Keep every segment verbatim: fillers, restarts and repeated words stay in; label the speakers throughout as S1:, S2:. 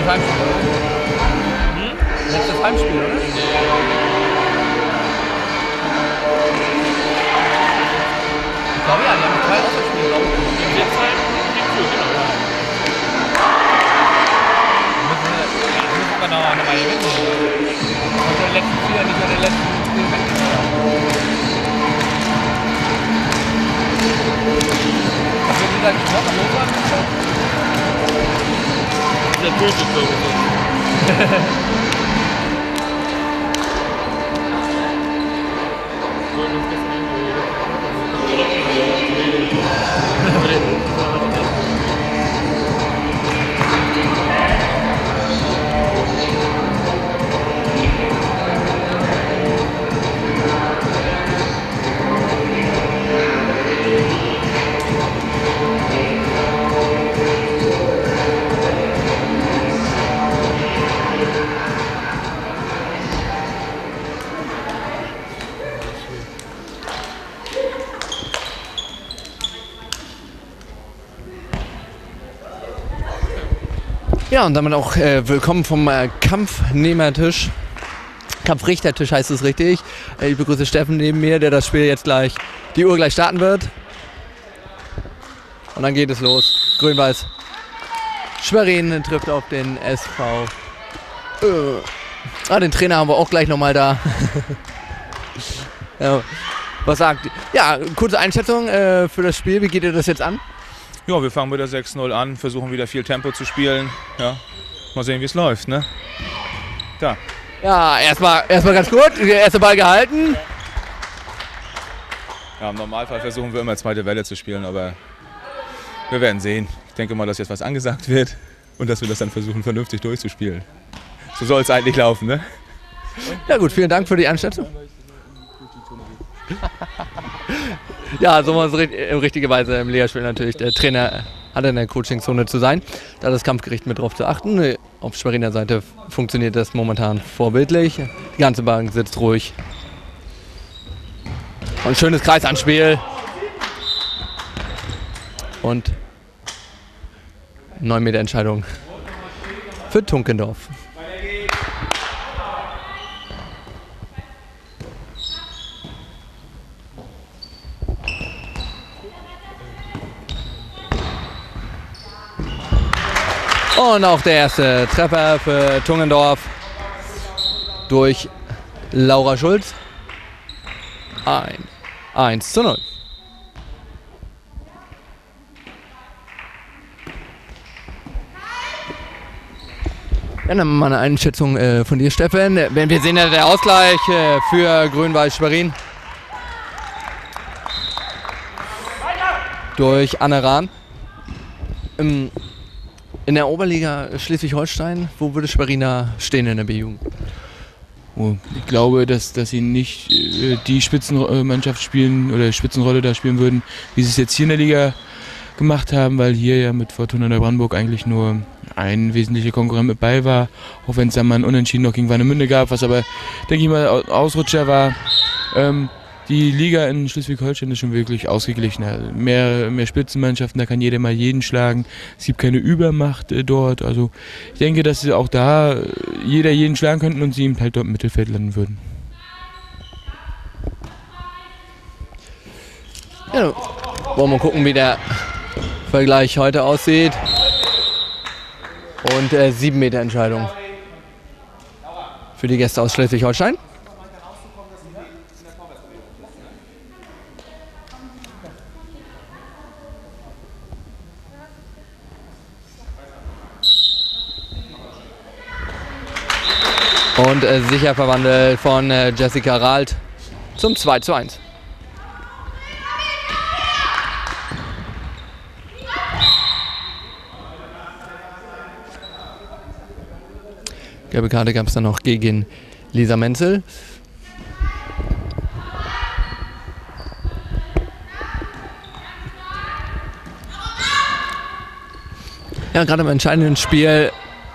S1: Heimspiel, oder? Hm? Letztes Heimspiel, oder? Ich glaube ja, die haben noch zwei Auswärtsspiele, glaube ich. In der Zeit gegen Fürth, genau. Ja. Müssen wir, ja, müssen wir noch mal gewinnen. Und der letzten Spieler nicht mehr den letzten Spiel weggenommen. Was wird dieser gesprochen? Lothar? Der Böse, glaube ich.
S2: Ja, und damit auch äh, willkommen vom äh, Kampfnehmertisch. Kampfrichtertisch heißt es richtig. Äh, ich begrüße Steffen neben mir, der das Spiel jetzt gleich, die Uhr gleich starten wird. Und dann geht es los. Grün-Weiß. Schwerin trifft auf den S V. Äh. Ah, den Trainer haben wir auch gleich nochmal da. Ja, was sagt? Ja, kurze Einschätzung äh, für das Spiel. Wie geht ihr das jetzt an?
S3: Ja, wir fangen mit der sechs null an, versuchen wieder viel Tempo zu spielen. Ja, mal sehen, wie es läuft, ne? Da.
S2: Ja, erstmal erstmal ganz gut. Der erste Ball gehalten.
S3: Ja, im Normalfall versuchen wir immer zweite Welle zu spielen, aber wir werden sehen. Ich denke mal, dass jetzt was angesagt wird und dass wir das dann versuchen, vernünftig durchzuspieben. So soll es eigentlich laufen, ne?
S2: Ja gut, vielen Dank für die Einschätzung. Ja, so muss es in richtiger Weise im Lehrspiel natürlich der Trainer hat in der Coachingzone zu sein, da das Kampfgericht mit drauf zu achten. Auf Schweriner Seite funktioniert das momentan vorbildlich. Die ganze Bank sitzt ruhig. Und ein schönes Kreisanspiel. Und neun Meter Entscheidung für Tunkendorf. Und auch der erste Treffer für Tunkendorf durch Laura Schulz. Ein, eins zu null. Ja, dann mal eine Einschätzung äh, von dir, Steffen. Wir sehen ja der Ausgleich äh, für Grün-Weiß Schwerin durch Anne Rahn. Ähm, In der Oberliga Schleswig-Holstein, wo würde Schweriner stehen in der B-Jugend?
S4: Oh, ich glaube, dass, dass sie nicht äh, die Spitzenmannschaft spielen oder Spitzenrolle da spielen würden, wie sie es jetzt hier in der Liga gemacht haben, weil hier ja mit Fortuna Neubrandenburg eigentlich nur ein wesentlicher Konkurrent mit bei war, auch wenn es dann mal ein Unentschieden noch gegen Warnemünde gab, was aber, denke ich mal, Ausrutscher war. Ähm, Die Liga in Schleswig-Holstein ist schon wirklich ausgeglichener. Mehr, mehr Spitzenmannschaften, da kann jeder mal jeden schlagen. Es gibt keine Übermacht äh, dort. Also ich denke, dass auch da äh, jeder jeden schlagen könnten und sie ihm halt dort im Mittelfeld landen würden.
S2: Ja, wollen wir mal gucken, wie der Vergleich heute aussieht. Und äh, sieben Meter Entscheidung für die Gäste aus Schleswig-Holstein. Und äh, sicher verwandelt von äh, Jessica Ralt zum zwei zu eins. Gelbe Karte gab es dann noch gegen Lisa Menzel. Ja, gerade im entscheidenden Spiel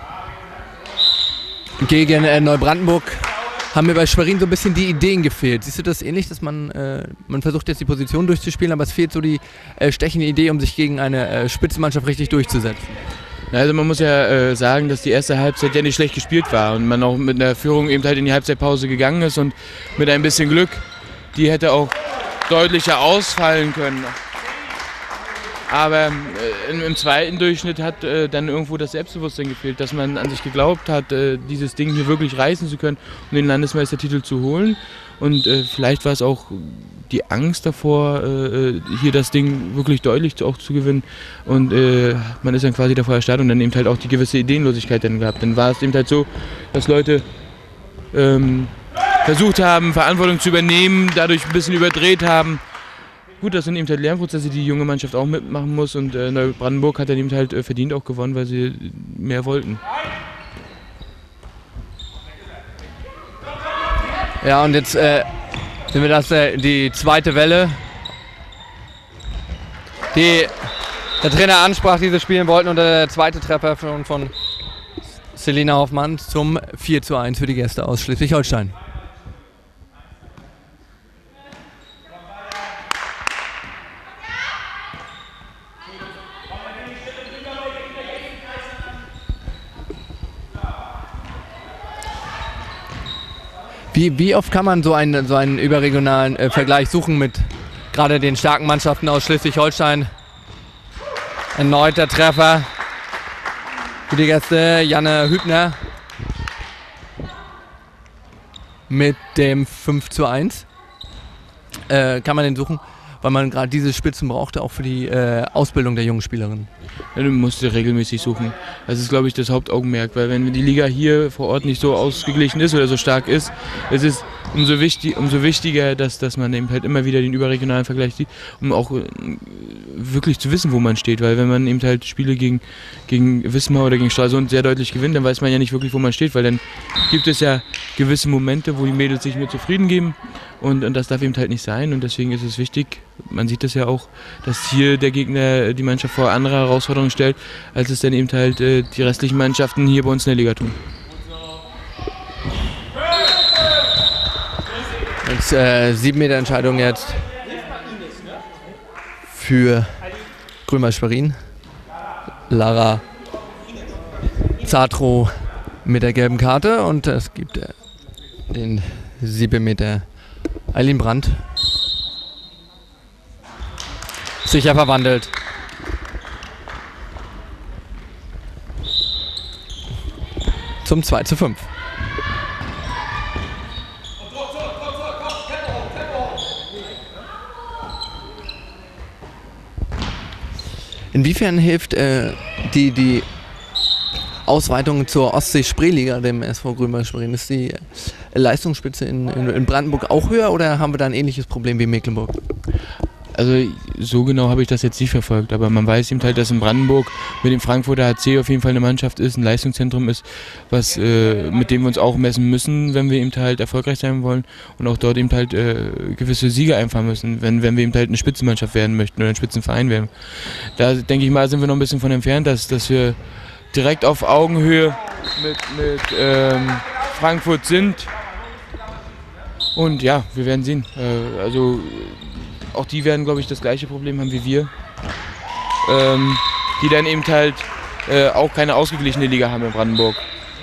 S2: gegen äh, Neubrandenburg haben mir bei Schwerin so ein bisschen die Ideen gefehlt. Siehst du das ähnlich, dass man, äh, man versucht jetzt die Position durchzuspielen, aber es fehlt so die äh, stechende Idee, um sich gegen eine äh, Spitzenmannschaft richtig durchzusetzen?
S4: Also man muss ja äh, sagen, dass die erste Halbzeit ja nicht schlecht gespielt war und man auch mit einer Führung eben halt in die Halbzeitpause gegangen ist und mit ein bisschen Glück, die hätte auch deutlicher ausfallen können. Aber äh, im, im zweiten Durchschnitt hat äh, dann irgendwo das Selbstbewusstsein gefehlt, dass man an sich geglaubt hat, äh, dieses Ding hier wirklich reißen zu können und den Landesmeistertitel zu holen. Und äh, vielleicht war es auch die Angst davor, äh, hier das Ding wirklich deutlich auch zu gewinnen. Und äh, man ist dann quasi davor erstarrt und dann eben halt auch die gewisse Ideenlosigkeit dann gehabt. Dann war es eben halt so, dass Leute ähm, versucht haben, Verantwortung zu übernehmen, dadurch ein bisschen überdreht haben. Gut, das sind eben halt Lernprozesse, die die junge Mannschaft auch mitmachen muss und äh, Neubrandenburg hat dann eben halt äh, verdient auch gewonnen, weil sie mehr wollten.
S2: Ja, und jetzt äh, sehen wir das, äh, die zweite Welle, die der Trainer ansprach, die sie spielen wollten, und der zweite Treffer von, von Selina Hoffmann zum vier zu eins für die Gäste aus Schleswig-Holstein. Wie, wie oft kann man so einen, so einen überregionalen äh, Vergleich suchen mit gerade den starken Mannschaften aus Schleswig-Holstein? Erneut der Treffer für die Gäste, Janne Hübner mit dem fünf zu eins. Äh, kann man den suchen, weil man gerade diese Spitzen brauchte, auch für die äh, Ausbildung der jungen Spielerinnen.
S4: Ja, du musst regelmäßig suchen. Das ist, glaube ich, das Hauptaugenmerk, weil wenn die Liga hier vor Ort nicht so ausgeglichen ist oder so stark ist, es ist umso, wichtig, umso wichtiger, dass, dass man eben halt immer wieder den überregionalen Vergleich sieht, um auch äh, wirklich zu wissen, wo man steht. Weil wenn man eben halt Spiele gegen, gegen Wismar oder gegen Stralsund sehr deutlich gewinnt, dann weiß man ja nicht wirklich, wo man steht, weil dann gibt es ja gewisse Momente, wo die Mädels sich mit zufrieden geben und, und das darf eben halt nicht sein und deswegen ist es wichtig, man sieht das ja auch, dass hier der Gegner die Mannschaft vor andere Herausforderungen stellt, als es dann eben halt äh, die restlichen Mannschaften hier bei uns in der Liga tun.
S2: Jetzt äh, sieben Meter Entscheidung jetzt für Grünwald Schwerin. Lara Zatro mit der gelben Karte und es gibt äh, den sieben Meter Eileen Brandt. Sicher verwandelt. Zum zwei zu fünf. Inwiefern hilft äh, die, die Ausweitung zur Ostsee-Spreeliga dem S V Grünwald Schwerin? Ist die äh, Leistungsspitze in, in, in Brandenburg auch höher oder haben wir da ein ähnliches Problem wie Mecklenburg?
S4: Also so genau habe ich das jetzt nicht verfolgt, aber man weiß eben halt, dass in Brandenburg mit dem Frankfurter H C auf jeden Fall eine Mannschaft ist, ein Leistungszentrum ist, was, äh, mit dem wir uns auch messen müssen, wenn wir eben halt erfolgreich sein wollen und auch dort eben halt äh, gewisse Siege einfahren müssen, wenn, wenn wir eben halt eine Spitzenmannschaft werden möchten oder ein Spitzenverein werden. Da denke ich mal, sind wir noch ein bisschen von entfernt, dass, dass wir direkt auf Augenhöhe mit, mit ähm, Frankfurt sind und ja, wir werden sehen. Äh, also auch die werden, glaube ich, das gleiche Problem haben wie wir, ähm, die dann eben halt äh, auch keine ausgeglichene Liga haben in Brandenburg.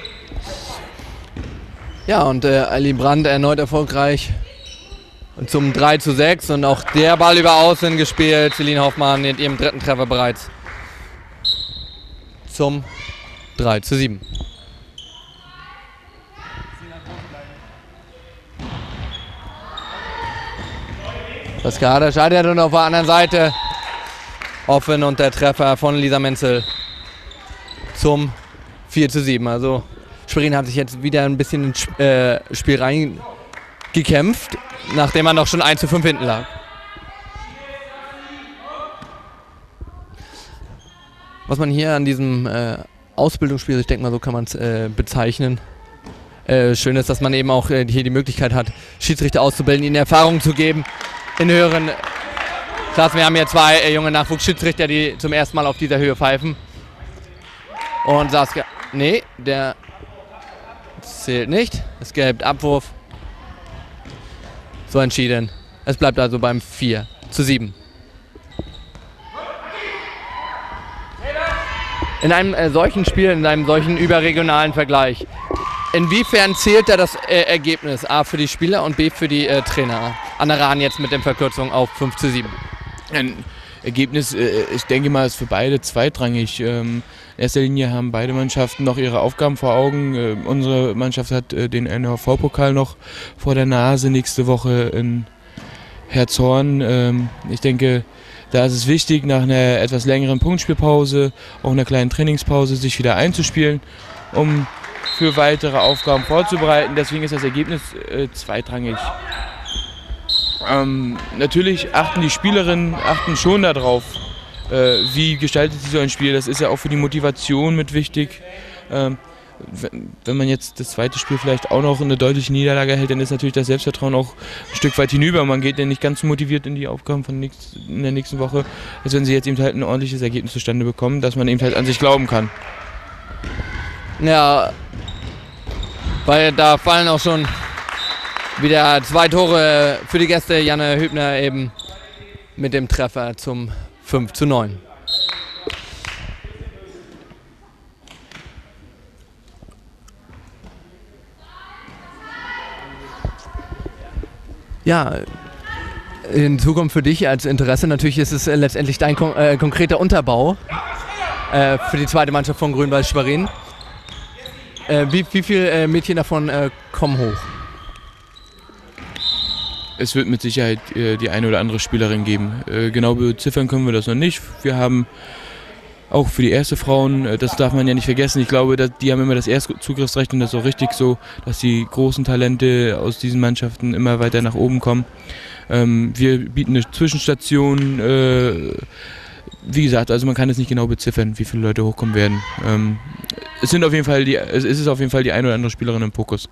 S2: Ja, und äh, Eileen Brandt erneut erfolgreich und zum drei zu sechs und auch der Ball über Außen gespielt. Celine Hoffmann mit ihrem dritten Treffer bereits zum drei zu sieben. Pascal scheitert und auf der anderen Seite offen und der Treffer von Lisa Menzel zum vier zu sieben. Also Schwerin hat sich jetzt wieder ein bisschen ins äh, Spiel reingekämpft, nachdem man noch schon eins zu fünf hinten lag. Was man hier an diesem äh, Ausbildungsspiel, ich denke mal so kann man es äh, bezeichnen, äh, schön ist, dass man eben auch äh, hier die Möglichkeit hat, Schiedsrichter auszubilden, ihnen Erfahrung zu geben. In höheren Klassen. Wir haben hier zwei äh, junge Nachwuchsschiedsrichter, die zum ersten Mal auf dieser Höhe pfeifen. Und Saskia, nee, der zählt nicht. Es gibt Abwurf. So entschieden. Es bleibt also beim vier zu sieben. In einem äh, solchen Spiel, in einem solchen überregionalen Vergleich, inwiefern zählt da das äh, Ergebnis A für die Spieler und B für die äh, Trainer? An der Rahn jetzt mit der Verkürzung auf fünf zu sieben.
S4: Ein Ergebnis, äh, ich denke mal, ist für beide zweitrangig. Ähm, in erster Linie haben beide Mannschaften noch ihre Aufgaben vor Augen. Äh, unsere Mannschaft hat äh, den N H V-Pokal noch vor der Nase nächste Woche in Herzhorn. Ähm, ich denke, da ist es wichtig, nach einer etwas längeren Punktspielpause, auch einer kleinen Trainingspause, sich wieder einzuspielen, um für weitere Aufgaben vorzubereiten. Deswegen ist das Ergebnis äh, zweitrangig. Ähm, natürlich achten die Spielerinnen achten schon darauf, äh, wie gestaltet sich so ein Spiel. Das ist ja auch für die Motivation mit wichtig. Ähm, wenn man jetzt das zweite Spiel vielleicht auch noch eine deutliche Niederlage hält, dann ist natürlich das Selbstvertrauen auch ein Stück weit hinüber. Man geht ja nicht ganz so motiviert in die Aufgaben von nächst, in der nächsten Woche, als wenn sie jetzt eben halt ein ordentliches Ergebnis zustande bekommen, dass man eben halt an sich glauben kann.
S2: Ja, weil da fallen auch schon wieder zwei Tore für die Gäste. Janne Hübner eben mit dem Treffer zum fünf zu neun. Ja, in Zukunft für dich als Interesse, natürlich ist es äh, letztendlich dein kon äh, konkreter Unterbau äh, für die zweite Mannschaft von Grün-Weiß Schwerin. Äh, wie, wie viele äh, Mädchen davon äh, kommen hoch?
S4: Es wird mit Sicherheit äh, die eine oder andere Spielerin geben. Äh, genau beziffern können wir das noch nicht. Wir haben auch für die erste Frauen, äh, das darf man ja nicht vergessen, ich glaube, dass die haben immer das erste Zugriffsrecht und das ist auch richtig so, dass die großen Talente aus diesen Mannschaften immer weiter nach oben kommen. Ähm, wir bieten eine Zwischenstation, äh, wie gesagt, also man kann es nicht genau beziffern, wie viele Leute hochkommen werden. Ähm, es sind auf jeden Fall die, es ist auf jeden Fall die eine oder andere Spielerin im Fokus.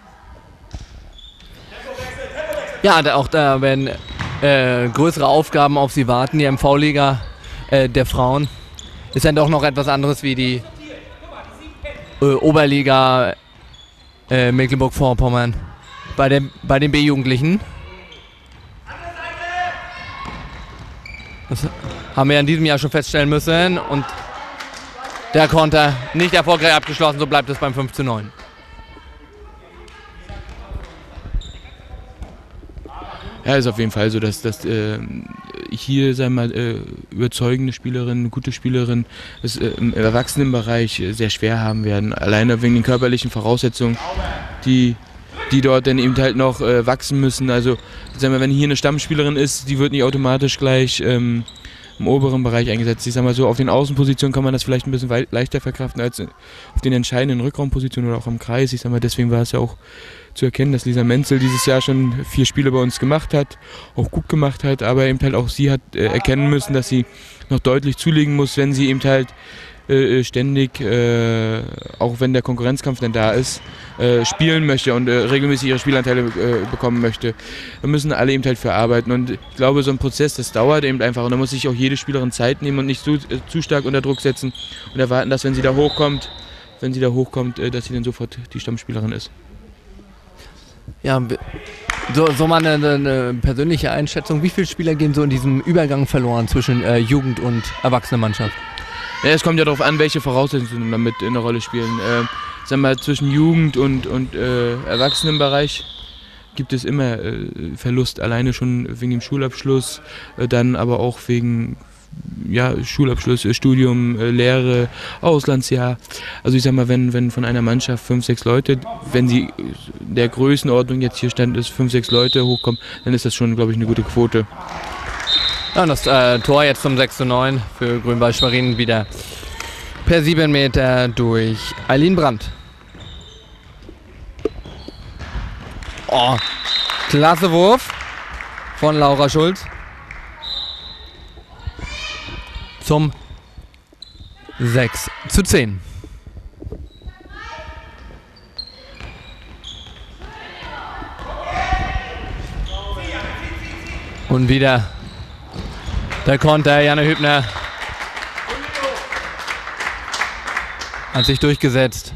S2: Ja, da, auch da werden äh, größere Aufgaben auf sie warten. Die M V-Liga äh, der Frauen ist dann doch noch etwas anderes wie die äh, Oberliga äh, Mecklenburg-Vorpommern bei, der, bei den B-Jugendlichen. Das haben wir in diesem Jahr schon feststellen müssen und der Konter nicht erfolgreich abgeschlossen, so bleibt es beim fünf zu neun.
S4: Ja, ist auf jeden Fall so, dass, dass äh, hier, sagen wir mal, äh, überzeugende Spielerinnen, gute Spielerinnen es äh, im Erwachsenenbereich äh, sehr schwer haben werden. Alleine wegen den körperlichen Voraussetzungen, die, die dort dann eben halt noch äh, wachsen müssen. Also, sagen wir, wenn hier eine Stammspielerin ist, die wird nicht automatisch gleich ähm, im oberen Bereich eingesetzt. Ich sag mal so, auf den Außenpositionen kann man das vielleicht ein bisschen leichter verkraften als auf den entscheidenden Rückraumpositionen oder auch im Kreis. Ich sag mal, deswegen war es ja auch zu erkennen, dass Lisa Menzel dieses Jahr schon vier Spiele bei uns gemacht hat, auch gut gemacht hat, aber eben halt auch sie hat äh, erkennen müssen, dass sie noch deutlich zulegen muss, wenn sie eben halt äh, ständig, äh, auch wenn der Konkurrenzkampf dann da ist, äh, spielen möchte und äh, regelmäßig ihre Spielanteile äh, bekommen möchte. Da müssen alle eben halt für arbeiten und ich glaube, so ein Prozess, das dauert eben einfach und da muss sich auch jede Spielerin Zeit nehmen und nicht zu, äh, zu stark unter Druck setzen und erwarten, dass wenn sie da hochkommt, wenn sie da hochkommt, äh, dass sie dann sofort die Stammspielerin ist.
S2: Ja, so, so mal eine, eine persönliche Einschätzung. Wie viele Spieler gehen so in diesem Übergang verloren zwischen äh, Jugend- und Erwachsenenmannschaft?
S4: Ja, es kommt ja darauf an, welche Voraussetzungen damit eine Rolle spielen. Äh, sagen wir mal, zwischen Jugend- und, und äh, Erwachsenenbereich gibt es immer äh, Verlust, alleine schon wegen dem Schulabschluss, äh, dann aber auch wegen ja, Schulabschluss, Studium, äh, Lehre, Auslandsjahr. Also ich sag mal, wenn, wenn von einer Mannschaft fünf, sechs Leute, wenn sie der Größenordnung jetzt hier stand ist, fünf, sechs Leute hochkommen, dann ist das schon, glaube ich, eine gute Quote.
S2: Ja, und das äh, Tor jetzt zum sechs zu neun für Grün-Weiß Schwerin wieder per sieben Meter durch Eileen Brandt. Oh, klasse Wurf von Laura Schulz. Zum sechs zu zehn. Und wieder der Konter, Janne Hübner hat sich durchgesetzt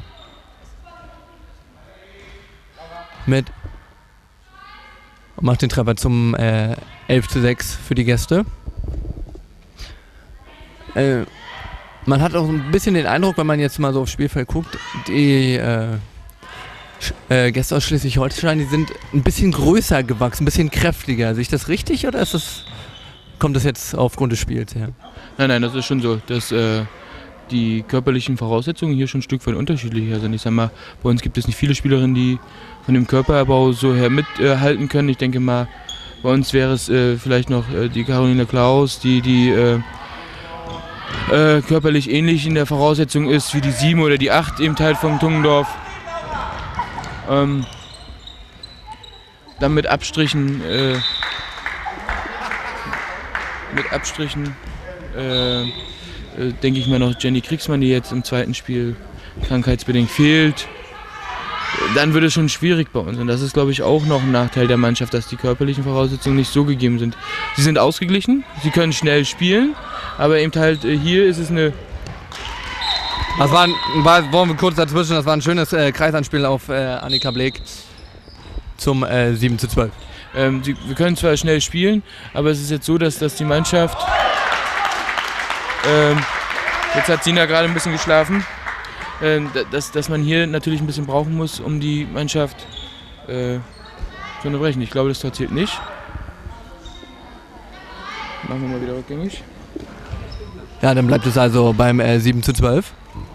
S2: mit und macht den Treffer zum äh, elf zu sechs für die Gäste. Äh, Man hat auch ein bisschen den Eindruck, wenn man jetzt mal so aufs Spielfeld guckt, die äh, äh, Gäste aus Schleswig-Holstein, die sind ein bisschen größer gewachsen, ein bisschen kräftiger. Sehe ich das richtig oder ist das, kommt das jetzt aufgrund des Spiels her?
S4: Nein, nein, das ist schon so, dass äh, die körperlichen Voraussetzungen hier schon ein Stück weit unterschiedlicher sind. Ich sag mal, bei uns gibt es nicht viele Spielerinnen, die von dem Körperbau so her mithalten äh, können. Ich denke mal, bei uns wäre es äh, vielleicht noch äh, die Caroline Klaus, die, die äh, äh, körperlich ähnlich in der Voraussetzung ist wie die sieben oder die acht im Teil von Tungendorf. Ähm, dann mit Abstrichen, äh, mit Abstrichen, äh, äh, denke ich mal noch Jenny Kriegsmann, die jetzt im zweiten Spiel krankheitsbedingt fehlt. Dann wird es schon schwierig bei uns und das ist, glaube ich, auch noch ein Nachteil der Mannschaft, dass die körperlichen Voraussetzungen nicht so gegeben sind. Sie sind ausgeglichen, sie können schnell spielen, aber eben halt äh, hier ist es eine...
S2: Das war, ein, war wollen wir kurz dazwischen, das war ein schönes äh, Kreisanspiel auf äh, Annika Bleek zum äh, sieben zu zwölf.
S4: Ähm, sie, wir können zwar schnell spielen, aber es ist jetzt so, dass, dass die Mannschaft... Ähm, jetzt hat Sina gerade ein bisschen geschlafen. Äh, dass, dass man hier natürlich ein bisschen brauchen muss, um die Mannschaft äh, zu unterbrechen. Ich glaube, das Tor zählt nicht. Machen wir mal wieder rückgängig.
S2: Ja, dann bleibt es also beim äh, sieben zu zwölf.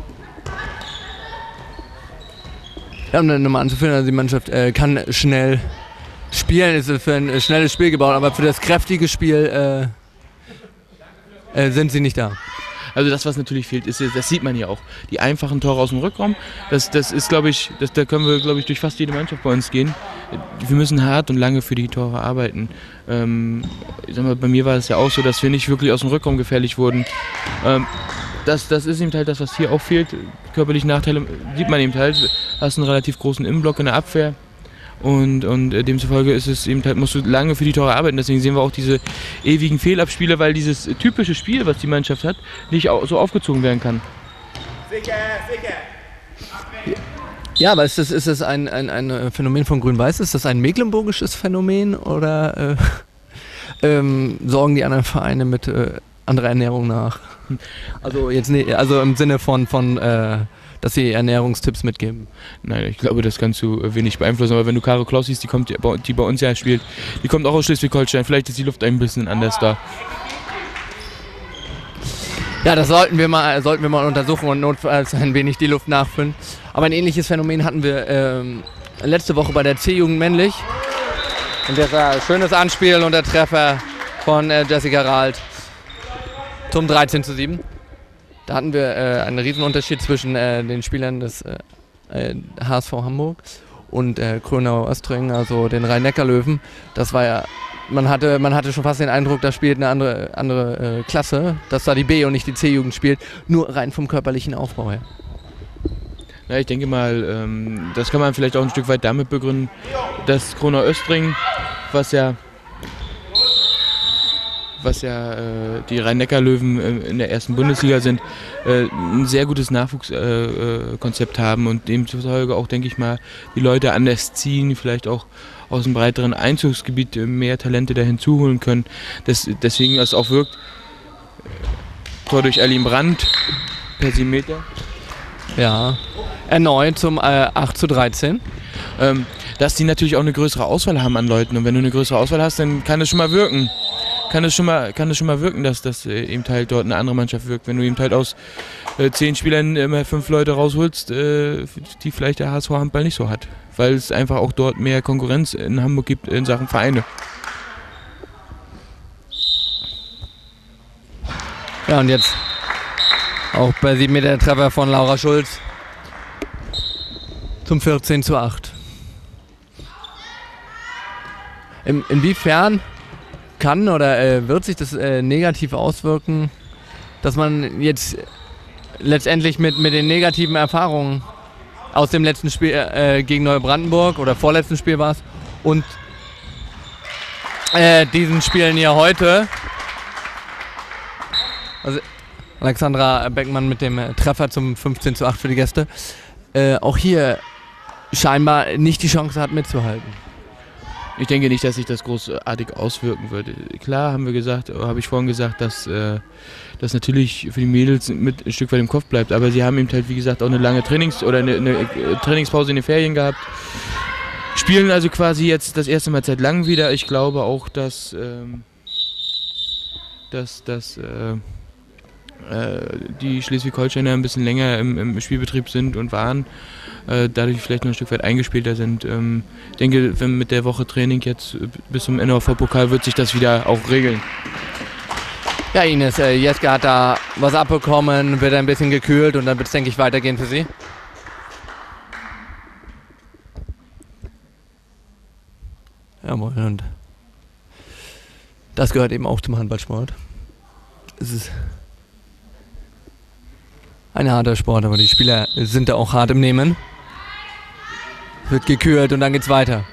S2: Ja, um dann nochmal anzuführen, also die Mannschaft äh, kann schnell spielen, ist für ein äh, schnelles Spiel gebaut, aber für das kräftige Spiel äh, äh, sind sie nicht da.
S4: Also das, was natürlich fehlt, ist, das sieht man hier auch, die einfachen Tore aus dem Rückraum. Das, das ist, glaube ich, das, da können wir, glaube ich, durch fast jede Mannschaft bei uns gehen. Wir müssen hart und lange für die Tore arbeiten. Ähm, ich sag mal, bei mir war es ja auch so, dass wir nicht wirklich aus dem Rückraum gefährlich wurden. Ähm, das, das ist eben halt das, was hier auch fehlt. Körperliche Nachteile sieht man eben halt. Du hast einen relativ großen Innenblock in der Abwehr. Und, und äh, demzufolge ist es eben halt, musst du lange für die Tore arbeiten. Deswegen sehen wir auch diese ewigen Fehlabspiele, weil dieses typische Spiel, was die Mannschaft hat, nicht au so aufgezogen werden kann.
S5: Sicher, sicher.
S2: Ja, aber ist das, ist das ein, ein, ein Phänomen von Grün-Weiß? Ist das ein mecklenburgisches Phänomen oder äh, ähm, sorgen die anderen Vereine mit äh, anderer Ernährung nach? Also jetzt ne, also im Sinne von, von äh, dass sie Ernährungstipps mitgeben.
S4: Nein, ich glaube, das kannst du wenig beeinflussen. Aber wenn du Caro Klaus siehst, die, kommt, die bei uns ja spielt, die kommt auch aus Schleswig-Holstein. Vielleicht ist die Luft ein bisschen anders da.
S2: Ja, das sollten wir mal, sollten wir mal untersuchen und notfalls ein wenig die Luft nachfüllen. Aber ein ähnliches Phänomen hatten wir ähm, letzte Woche bei der C-Jugend männlich. Und das war ein schönes Anspiel und der Treffer von äh, Jessica Rahlt zum dreizehn zu sieben. Da hatten wir äh, einen Riesenunterschied zwischen äh, den Spielern des äh, äh, H S V Hamburg und äh, Grönau-Östring, also den Rhein-Neckar-Löwen. Das war ja, man hatte, man hatte schon fast den Eindruck, da spielt eine andere, andere äh, Klasse, dass da die B- und nicht die C-Jugend spielt, nur rein vom körperlichen Aufbau her.
S4: Na, ich denke mal, ähm, das kann man vielleicht auch ein Stück weit damit begründen, dass Grönau-Östring, was ja was ja äh, die Rhein-Neckar-Löwen äh, in der ersten Bundesliga sind, äh, ein sehr gutes Nachwuchskonzept äh, äh, haben und demzufolge auch, denke ich mal, die Leute anders ziehen, vielleicht auch aus dem breiteren Einzugsgebiet äh, mehr Talente da hinzuholen können. Das, deswegen es auch wirkt, äh, Tor durch Aline Brandt per sieben Meter.
S2: Ja, erneut zum äh, acht zu dreizehn.
S4: Ähm, dass die natürlich auch eine größere Auswahl haben an Leuten und wenn du eine größere Auswahl hast, dann kann es schon mal wirken. Kann es schon mal, kann es schon mal wirken, dass das äh, eben halt dort eine andere Mannschaft wirkt. Wenn du eben halt aus äh, zehn Spielern immer fünf Leute rausholst, äh, die vielleicht der H S V Handball nicht so hat. Weil es einfach auch dort mehr Konkurrenz in Hamburg gibt in Sachen Vereine.
S2: Ja, und jetzt auch bei sieben Meter der Treffer von Laura Schulz zum vierzehn zu acht. In, inwiefern kann oder äh, wird sich das äh, negativ auswirken, dass man jetzt letztendlich mit, mit den negativen Erfahrungen aus dem letzten Spiel äh, gegen Neubrandenburg oder vorletzten Spiel war es und äh, diesen Spielen hier heute, also Alexandra Beckmann mit dem äh, Treffer zum fünfzehn zu acht für die Gäste, äh, auch hier scheinbar nicht die Chance hat mitzuhalten.
S4: Ich denke nicht, dass sich das großartig auswirken würde. Klar haben wir gesagt, habe ich vorhin gesagt, dass äh, das natürlich für die Mädels mit ein Stück weit im Kopf bleibt. Aber sie haben eben halt, wie gesagt, auch eine lange Trainings- oder eine, eine Trainingspause in den Ferien gehabt. Spielen also quasi jetzt das erste Mal seit langem wieder. Ich glaube auch, dass, ähm, dass, dass äh, äh, die Schleswig-Holsteiner ein bisschen länger im, im Spielbetrieb sind und waren. Dadurch vielleicht noch ein Stück weit eingespielter sind. Ähm, ich denke, wenn mit der Woche Training jetzt bis zum N O V-Pokal wird sich das wieder auch regeln.
S2: Ja, Ines, äh, Jeske hat da was abbekommen, wird ein bisschen gekühlt und dann wird es, denke ich, weitergehen für Sie. Jawohl, und das gehört eben auch zum Handballsport. Es ist ein harter Sport, aber die Spieler sind da auch hart im Nehmen. Wird gekühlt und dann geht's weiter.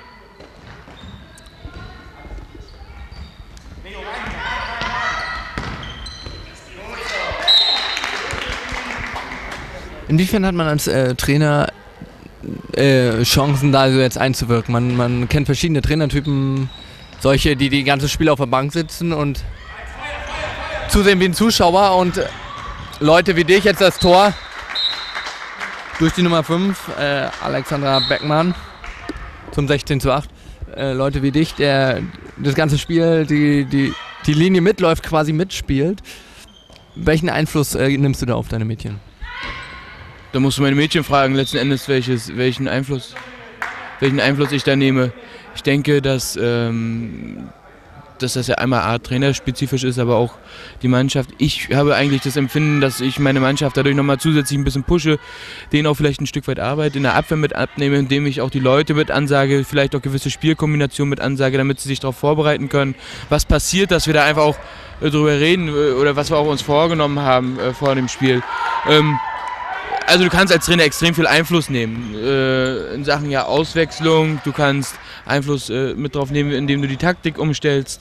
S2: Inwiefern hat man als äh, Trainer äh, Chancen, da so jetzt einzuwirken? Man, man kennt verschiedene Trainertypen, solche, die die ganze Spiel auf der Bank sitzen und zusehen wie ein Zuschauer, und Leute wie dich, jetzt das Tor durch die Nummer fünf, äh, Alexandra Beckmann zum sechzehn zu acht. Äh, Leute wie dich, der das ganze Spiel, die, die, die Linie mitläuft, quasi mitspielt. Welchen Einfluss äh, nimmst du da auf deine Mädchen?
S4: Da musst du meine Mädchen fragen, letzten Endes, welches, welchen, Einfluss, welchen Einfluss ich da nehme. Ich denke, dass, ähm, dass das ja einmal Art trainerspezifisch ist, aber auch die Mannschaft. Ich habe eigentlich das Empfinden, dass ich meine Mannschaft dadurch nochmal zusätzlich ein bisschen pushe, denen auch vielleicht ein Stück weit Arbeit in der Abwehr mit abnehme, indem ich auch die Leute mit ansage, vielleicht auch gewisse Spielkombinationen mit ansage, damit sie sich darauf vorbereiten können. Was passiert, dass wir da einfach auch äh, drüber reden äh, oder was wir auch uns vorgenommen haben äh, vor dem Spiel. Ähm, Also du kannst als Trainer extrem viel Einfluss nehmen äh, in Sachen ja Auswechslung, du kannst Einfluss äh, mit drauf nehmen, indem du die Taktik umstellst.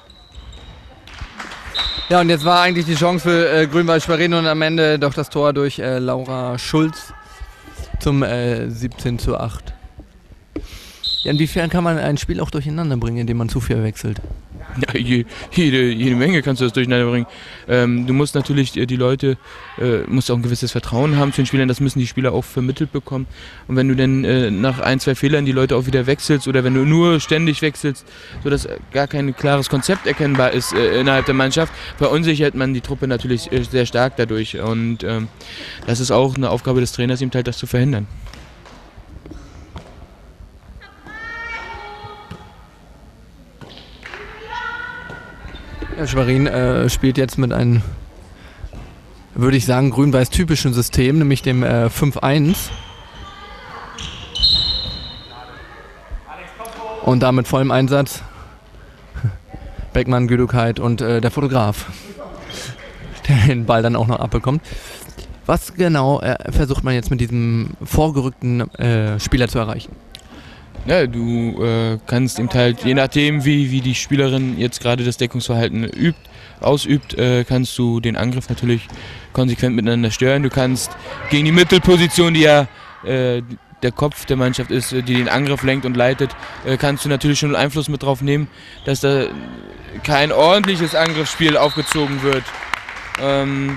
S2: Ja, und jetzt war eigentlich die Chance für äh, Grün-Weiß Schwerin und am Ende doch das Tor durch äh, Laura Schulz zum äh, siebzehn zu acht. Ja, inwiefern kann man ein Spiel auch durcheinander bringen, indem man zu viel wechselt?
S4: Ja, je, jede, jede Menge kannst du das durcheinander bringen. Ähm, du musst natürlich äh, die Leute, äh, musst auch ein gewisses Vertrauen haben zu den Spielern, das müssen die Spieler auch vermittelt bekommen. Und wenn du dann äh, nach ein, zwei Fehlern die Leute auch wieder wechselst oder wenn du nur ständig wechselst, sodass gar kein klares Konzept erkennbar ist äh, innerhalb der Mannschaft, verunsichert man die Truppe natürlich äh, sehr stark dadurch. Und ähm, das ist auch eine Aufgabe des Trainers, ihm halt das zu verhindern.
S2: Ja, Schwerin äh, spielt jetzt mit einem, würde ich sagen, grün-weiß-typischen System, nämlich dem äh, fünf eins. Und da mit vollem Einsatz Beckmann, Güdukheit und äh, der Fotograf, der den Ball dann auch noch abbekommt. Was genau äh, versucht man jetzt mit diesem vorgerückten äh, Spieler zu erreichen?
S4: Ja, du äh, kannst eben halt, je nachdem wie, wie die Spielerin jetzt gerade das Deckungsverhalten übt, ausübt, äh, kannst du den Angriff natürlich konsequent miteinander stören. Du kannst gegen die Mittelposition, die ja äh, der Kopf der Mannschaft ist, die den Angriff lenkt und leitet, äh, kannst du natürlich schon Einfluss mit drauf nehmen, dass da kein ordentliches Angriffsspiel aufgezogen wird. Ähm,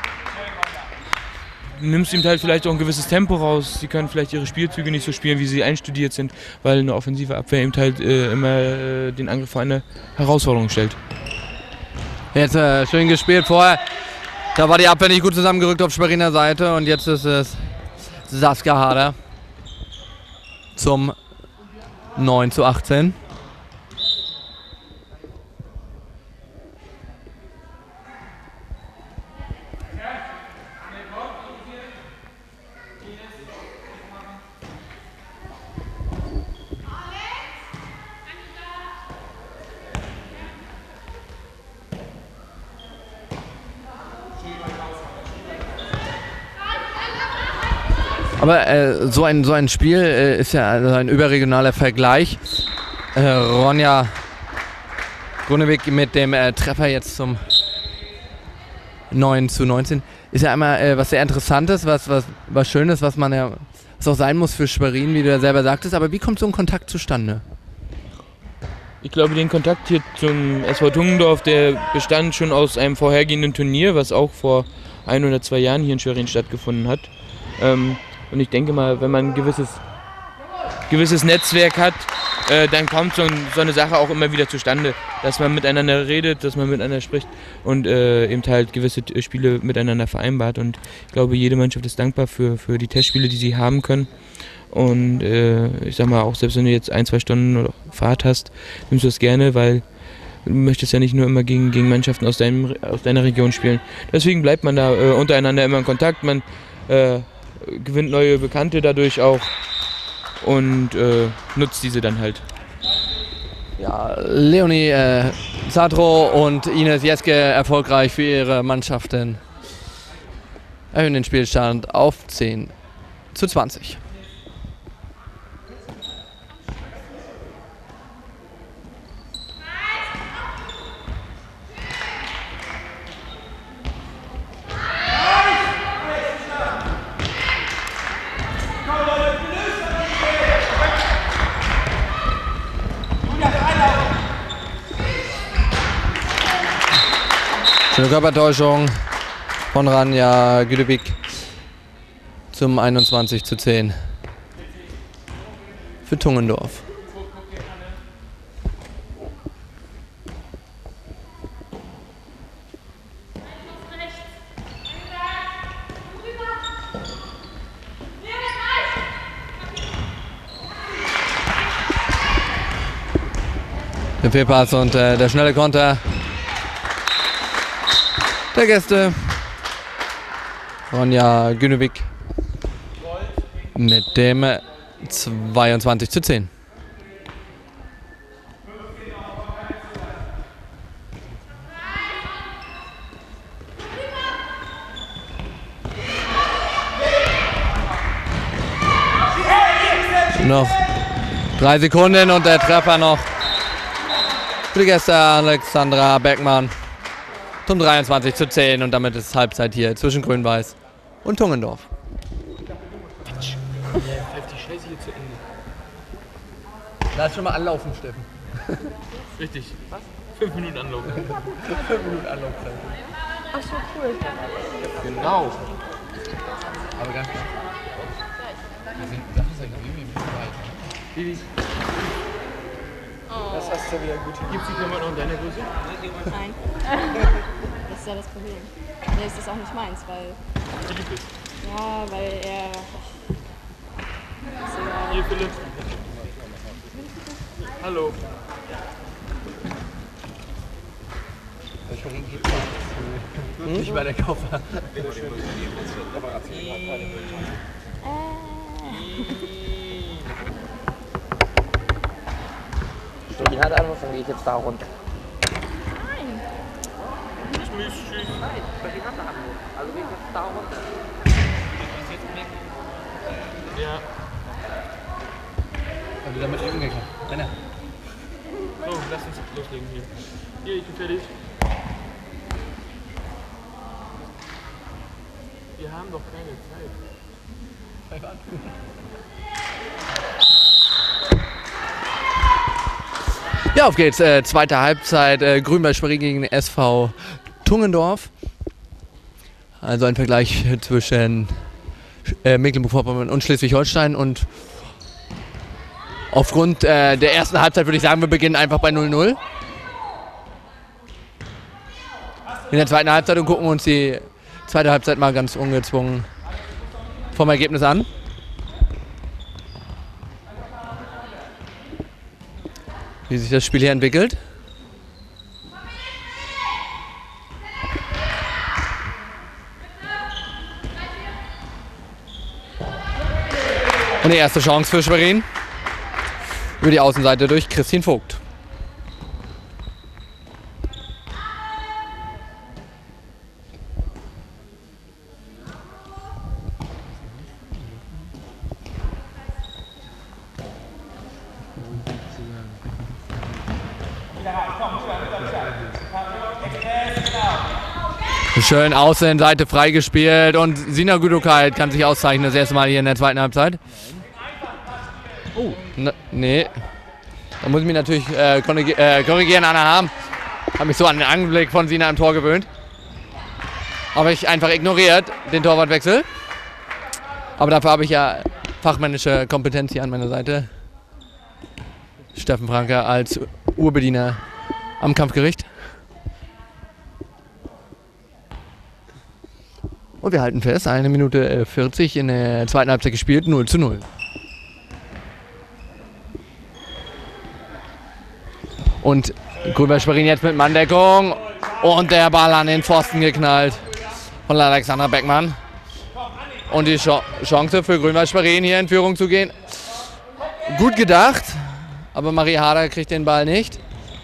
S4: Du nimmst ihm halt vielleicht auch ein gewisses Tempo raus. Sie können vielleicht ihre Spielzüge nicht so spielen, wie sie einstudiert sind, weil eine offensive Abwehr eben halt äh, immer äh, den Angriff vor eine Herausforderung stellt.
S2: Jetzt äh, schön gespielt vorher. Da war die Abwehr nicht gut zusammengerückt auf Schweriner Seite und jetzt ist es Saskia Harder zum neun zu achtzehn. Aber äh, so, ein, so ein Spiel äh, ist ja also ein überregionaler Vergleich. Äh, Ronja Grunewig mit dem äh, Treffer jetzt zum neun zu neunzehn. Ist ja einmal äh, was sehr Interessantes, was, was, was Schönes, was man ja was auch sein muss für Schwerin, wie du ja selber sagtest. Aber wie kommt so ein Kontakt zustande?
S4: Ich glaube, den Kontakt hier zum S V Tungendorf, der bestand schon aus einem vorhergehenden Turnier, was auch vor ein oder zwei Jahren hier in Schwerin stattgefunden hat. Ähm, und ich denke mal, wenn man ein gewisses, gewisses Netzwerk hat, äh, dann kommt so, ein, so eine Sache auch immer wieder zustande, dass man miteinander redet, dass man miteinander spricht und äh, eben halt gewisse Spiele miteinander vereinbart. Und ich glaube, jede Mannschaft ist dankbar für, für die Testspiele, die sie haben können. Und äh, ich sag mal, auch selbst wenn du jetzt ein, zwei Stunden oder Fahrt hast, nimmst du das gerne, weil du möchtest ja nicht nur immer gegen, gegen Mannschaften aus, deinem, aus deiner Region spielen. Deswegen bleibt man da äh, untereinander immer in Kontakt, man äh, gewinnt neue Bekannte dadurch auch und äh, nutzt diese dann halt.
S2: Ja, Leonie äh, Sadro und Ines Jeske erfolgreich für ihre Mannschaften erhöhen den Spielstand auf zehn zu zwanzig. Schöne Körpertäuschung von Ranja Güdebik zum einundzwanzig zu zehn für Tungendorf. Der Fehlpass und äh, der schnelle Konter der Gäste. Ronja Günewig mit dem zweiundzwanzig zu zehn. Noch drei Sekunden und der Treffer noch für die Gäste Alexandra Beckmann zum dreiundzwanzig zu zehn und damit ist Halbzeit hier zwischen Grün-Weiß und Tungendorf. Lass schon mal anlaufen, Steffen.
S4: Richtig. Was? Fünf Minuten Anlaufen.
S2: Fünf Minuten Anlaufzeit.
S6: Ach so, cool.
S4: Genau.
S2: Aber ganz klar.
S6: Das
S2: hast du wieder gut.
S4: Gibt es die Klamotten auch in deiner Größe?
S6: Nein. Das ist ja das Problem. Nee, ist das auch nicht meins, weil.
S4: Wie du bist.
S6: Ja, weil er. Ist egal.
S4: Hier, Philipp. Hallo.
S2: Hm? Ich war der Kaufer.
S7: Die hat einfach, dann gehe ich jetzt da runter.
S6: Nein.
S4: Tschüss, tschüss.
S7: Nein, weil die hatte Anruf. Also gehe ich jetzt da runter.
S4: Ja.
S2: Hab wieder mit ihm gekommen. Männer.
S4: So, lass uns loslegen hier. Hier, ich bin fertig. Wir haben doch keine Zeit.
S2: Ja, auf geht's. Äh, zweite Halbzeit. Äh, Grün-Weiß Schwerin gegen S V Tungendorf. Also ein Vergleich zwischen äh, Mecklenburg-Vorpommern und Schleswig-Holstein. Und aufgrund äh, der ersten Halbzeit würde ich sagen, wir beginnen einfach bei null null. In der zweiten Halbzeit und gucken uns die zweite Halbzeit mal ganz ungezwungen vom Ergebnis an. Wie sich das Spiel hier entwickelt. Und die erste Chance für Schwerin. Über die Außenseite durch Christine Vogt. Schön Außenseite freigespielt und Sina Güdokait kann sich auszeichnen, das erste Mal hier in der zweiten Halbzeit. Oh, ne, nee. Da muss ich mich natürlich äh, korrigi äh, korrigieren, Anna Harm. Habe mich so an den Anblick von Sina im Tor gewöhnt. Habe ich einfach ignoriert, den Torwartwechsel. Aber dafür habe ich ja fachmännische Kompetenz hier an meiner Seite. Steffen Franke als Urbediener am Kampfgericht. Und wir halten fest, eine Minute vierzig in der zweiten Halbzeit gespielt, null zu null. Und Grünwald-Schwerin jetzt mit Manndeckung und der Ball an den Pfosten geknallt von Alexandra Beckmann. Und die Chance für Grünwald-Schwerin hier in Führung zu gehen. Gut gedacht, aber Marie Harder kriegt den Ball nicht.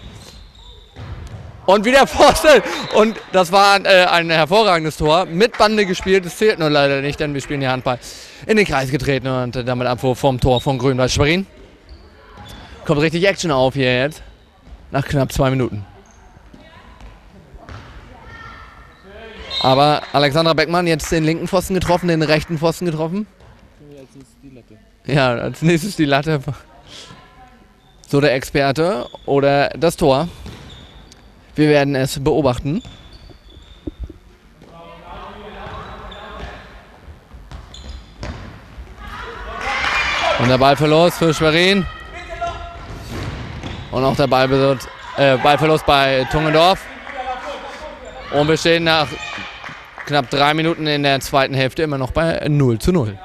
S2: Und wieder Pfosten. Und das war äh, ein hervorragendes Tor. Mit Bande gespielt, das zählt nur leider nicht, denn wir spielen die Handball in den Kreis getreten und äh, damit Abwurf vom Tor von Grünwald-Schwerin. Kommt richtig Action auf hier jetzt. Nach knapp zwei Minuten. Aber Alexandra Beckmann jetzt den linken Pfosten getroffen, den rechten Pfosten getroffen. Ja, als nächstes die Latte. So der Experte oder das Tor. Wir werden es beobachten. Und der Ballverlust für Schwerin. Und auch der Ballbesitz, äh, Ballverlust bei Tungendorf. Und wir stehen nach knapp drei Minuten in der zweiten Hälfte immer noch bei null zu null.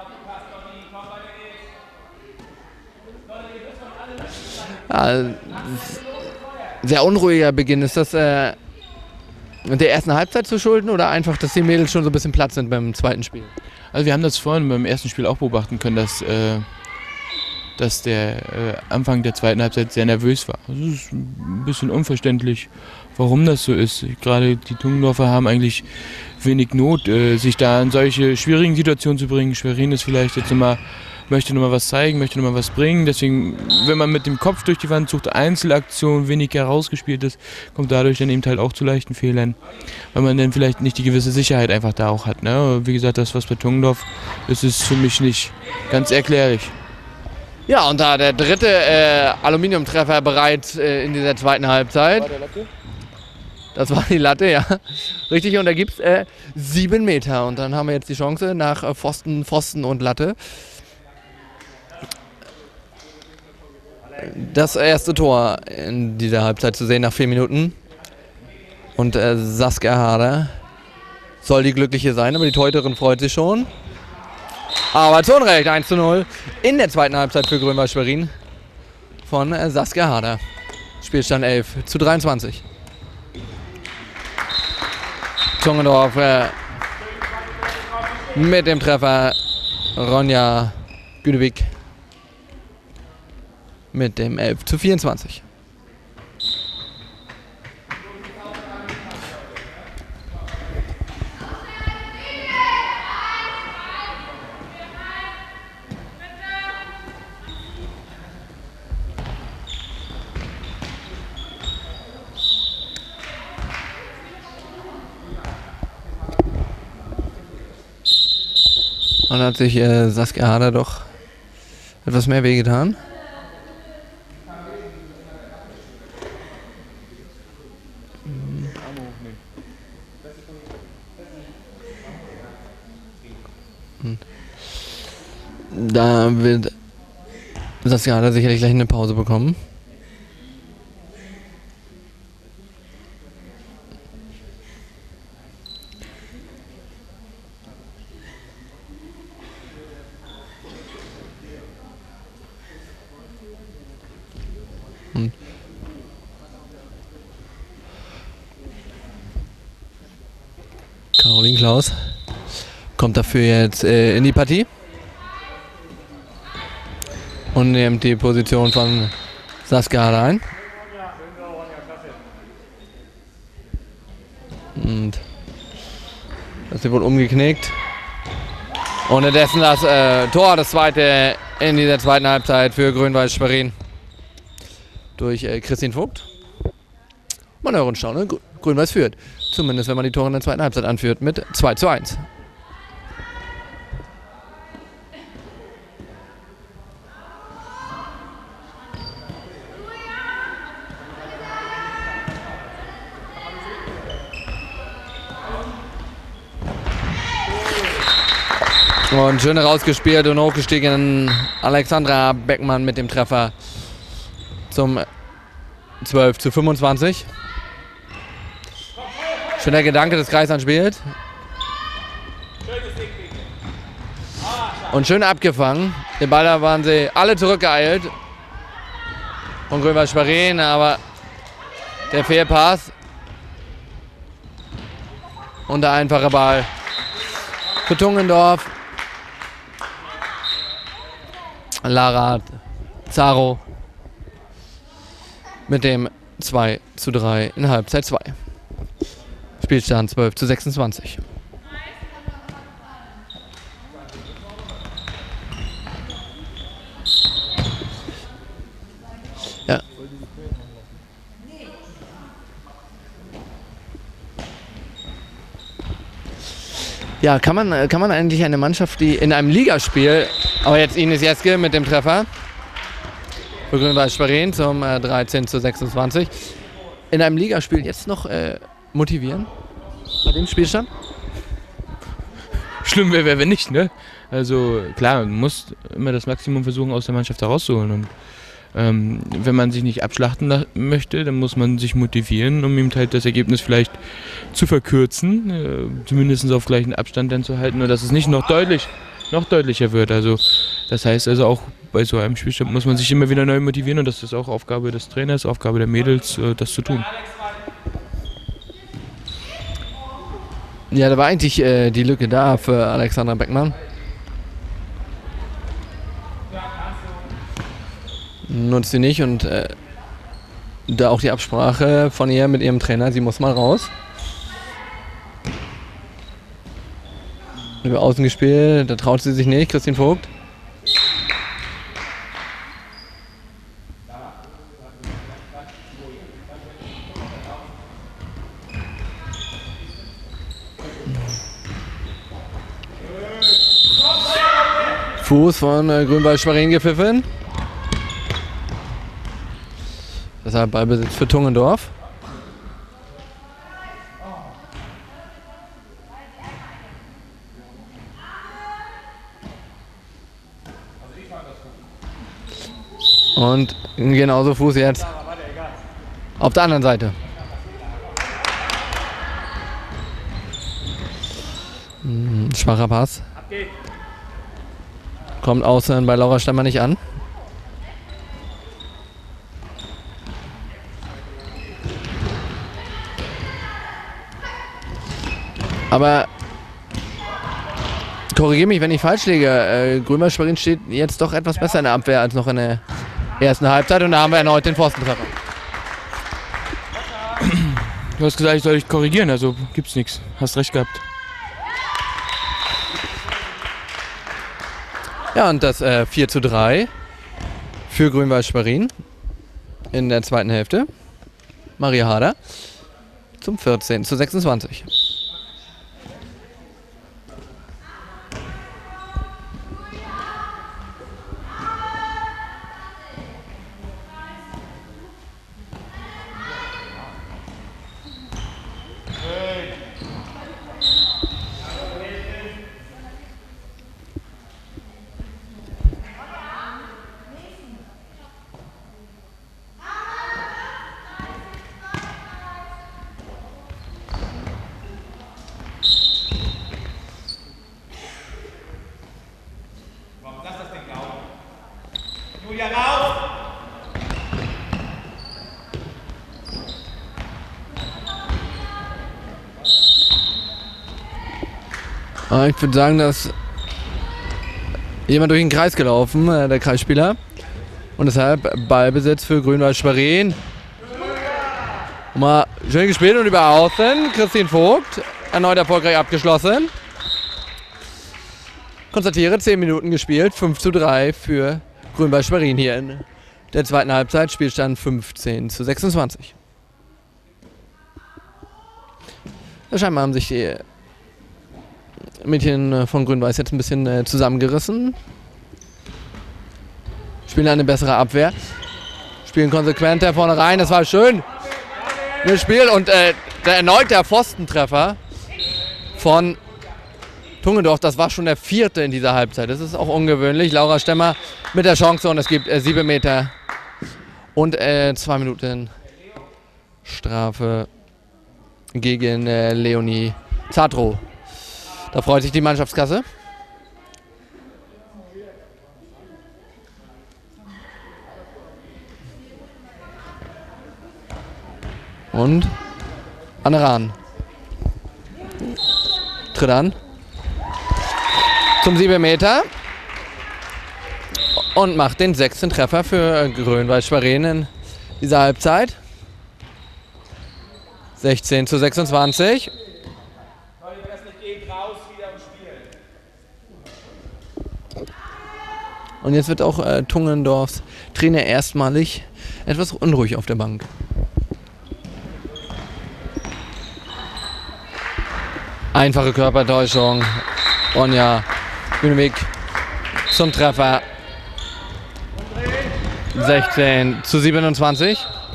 S2: Ja, sehr unruhiger Beginn. Ist das äh, der ersten Halbzeit zu schulden oder einfach, dass die Mädels schon so ein bisschen platt sind beim zweiten Spiel?
S4: Also wir haben das vorhin beim ersten Spiel auch beobachten können, dass, äh, dass der äh, Anfang der zweiten Halbzeit sehr nervös war. Das ist ein bisschen unverständlich, warum das so ist. Gerade die Tungendorfer haben eigentlich wenig Not, äh, sich da in solche schwierigen Situationen zu bringen. Schwerin ist vielleicht jetzt nochmal, möchte nochmal was zeigen, möchte nochmal was bringen. Deswegen, wenn man mit dem Kopf durch die Wand sucht, Einzelaktionen, wenig herausgespielt ist, kommt dadurch dann eben halt auch zu leichten Fehlern. Weil man dann vielleicht nicht die gewisse Sicherheit einfach da auch hat. Ne? Wie gesagt, das was bei Tungendorf ist, ist für mich nicht ganz erklärlich.
S2: Ja, und da der dritte äh, Aluminiumtreffer bereits äh, in dieser zweiten Halbzeit.
S4: War der Latte?
S2: Das war die Latte, ja. Richtig, und da gibt es äh, sieben Meter. Und dann haben wir jetzt die Chance nach äh, Pfosten, Pfosten und Latte. Das erste Tor in dieser Halbzeit zu sehen nach vier Minuten. Und äh, Saskia Harder soll die Glückliche sein, aber die Torhüterin freut sich schon. Aber zu Unrecht, eins zu null in der zweiten Halbzeit für Grünwald-Schwerin von äh, Saskia Harder. Spielstand elf zu dreiundzwanzig. Tungendorf äh, mit dem Treffer, Ronja Günewig mit dem elf zu vierundzwanzig. Und hat sich äh, Saskia Harder doch etwas mehr wehgetan. Da wird Saskia Harder sicherlich gleich eine Pause bekommen. Hm. Caroline Klaus kommt dafür jetzt äh, in die Partie und nimmt die Position von Saskia Harder ein. Und das wird wohl umgeknickt. Unterdessen das äh, Tor, das zweite in dieser zweiten Halbzeit für Grünwald-Schwerin durch äh, Christine Vogt. Man hört und staune, Grün-Weiß führt. Zumindest wenn man die Tore in der zweiten Halbzeit anführt mit zwei zu eins. Und schön rausgespielt und hochgestiegen Alexandra Beckmann mit dem Treffer zum zwölf zu fünfundzwanzig. Schöner Gedanke des Kreisans spielt. Und schön abgefangen. Den Ball da waren sie alle zurückgeeilt. Von Grünwald Schwerin, aber der Fehlpass. Und der einfache Ball für Tungendorf. Lara Zaro mit dem zwei zu drei in Halbzeit zwei. Spielstand zwölf zu sechsundzwanzig. Ja. Ja, kann man, kann man eigentlich eine Mannschaft, die in einem Ligaspiel, aber jetzt Ines Jeske mit dem Treffer für Grünwald Schwerin zum äh, dreizehn zu sechsundzwanzig, in einem Ligaspiel jetzt noch äh, motivieren bei dem Spielstand?
S4: Schlimm wäre, wär, wenn nicht, ne? Also klar, man muss immer das Maximum versuchen, aus der Mannschaft herauszuholen. Und ähm, wenn man sich nicht abschlachten möchte, dann muss man sich motivieren, um eben halt das Ergebnis vielleicht zu verkürzen, äh, zumindest auf gleichen Abstand dann zu halten, und dass es nicht noch deutlich, noch deutlicher wird. Also das heißt also auch bei so einem Spielstand muss man sich immer wieder neu motivieren, und das ist auch Aufgabe des Trainers, Aufgabe der Mädels, äh, das zu tun.
S2: Ja, da war eigentlich äh, die Lücke da für Alexandra Beckmann. Nutzt sie nicht, und äh, da auch die Absprache von ihr mit ihrem Trainer, sie muss mal raus. Über außen gespielt, da traut sie sich nicht, Christine Vogt. Fuß von äh, Grünwald Schwerin gepfiffen. Deshalb Ballbesitz für Tungendorf. Und genauso Fuß jetzt auf der anderen Seite. Hm, schwacher Pass. Kommt außen bei Laura Stemmer nicht an. Aber korrigiere mich, wenn ich falsch liege. Äh, Grünwald Schwerin steht jetzt doch etwas besser in der Abwehr als noch in der ersten Halbzeit. Und da haben wir erneut den Pfostentreffer.
S4: Du hast gesagt, ich soll dich korrigieren, also gibt's nichts. Hast recht gehabt.
S2: Ja, und das äh, vier zu drei für Grünwald Schwerin in der zweiten Hälfte. Maria Harder zum vierzehn zu sechsundzwanzig. Ich würde sagen, dass jemand durch den Kreis gelaufen, äh, der Kreisspieler. Und deshalb Ballbesitz für Grünwald Schwerin. Mal schön gespielt und über außen. Christine Vogt, erneut erfolgreich abgeschlossen. Konstatiere, zehn Minuten gespielt, fünf zu drei für Grünwald Schwerin hier in der zweiten Halbzeit. Spielstand fünfzehn zu sechsundzwanzig. Ja, scheinbar haben sich die Mädchen von Grün-Weiß jetzt ein bisschen äh, zusammengerissen. Spielen eine bessere Abwehr. Spielen konsequenter vorne rein. Das war schön. Das Spiel und äh, der erneut der Pfostentreffer von Tungendorf, das war schon der vierte in dieser Halbzeit. Das ist auch ungewöhnlich. Laura Stemmer mit der Chance und es gibt äh, sieben Meter und äh, zwei Minuten Strafe gegen äh, Leonie Zadro. Da freut sich die Mannschaftskasse. Und Anne Rahn tritt an zum sieben Meter und macht den sechsten Treffer für Grünwald Schwerin in dieser Halbzeit. sechzehn zu sechsundzwanzig. Und jetzt wird auch äh, Tungendorfs Trainer erstmalig etwas unruhig auf der Bank. Einfache Körpertäuschung. Ronja Grünewig zum Treffer. sechzehn zu siebenundzwanzig.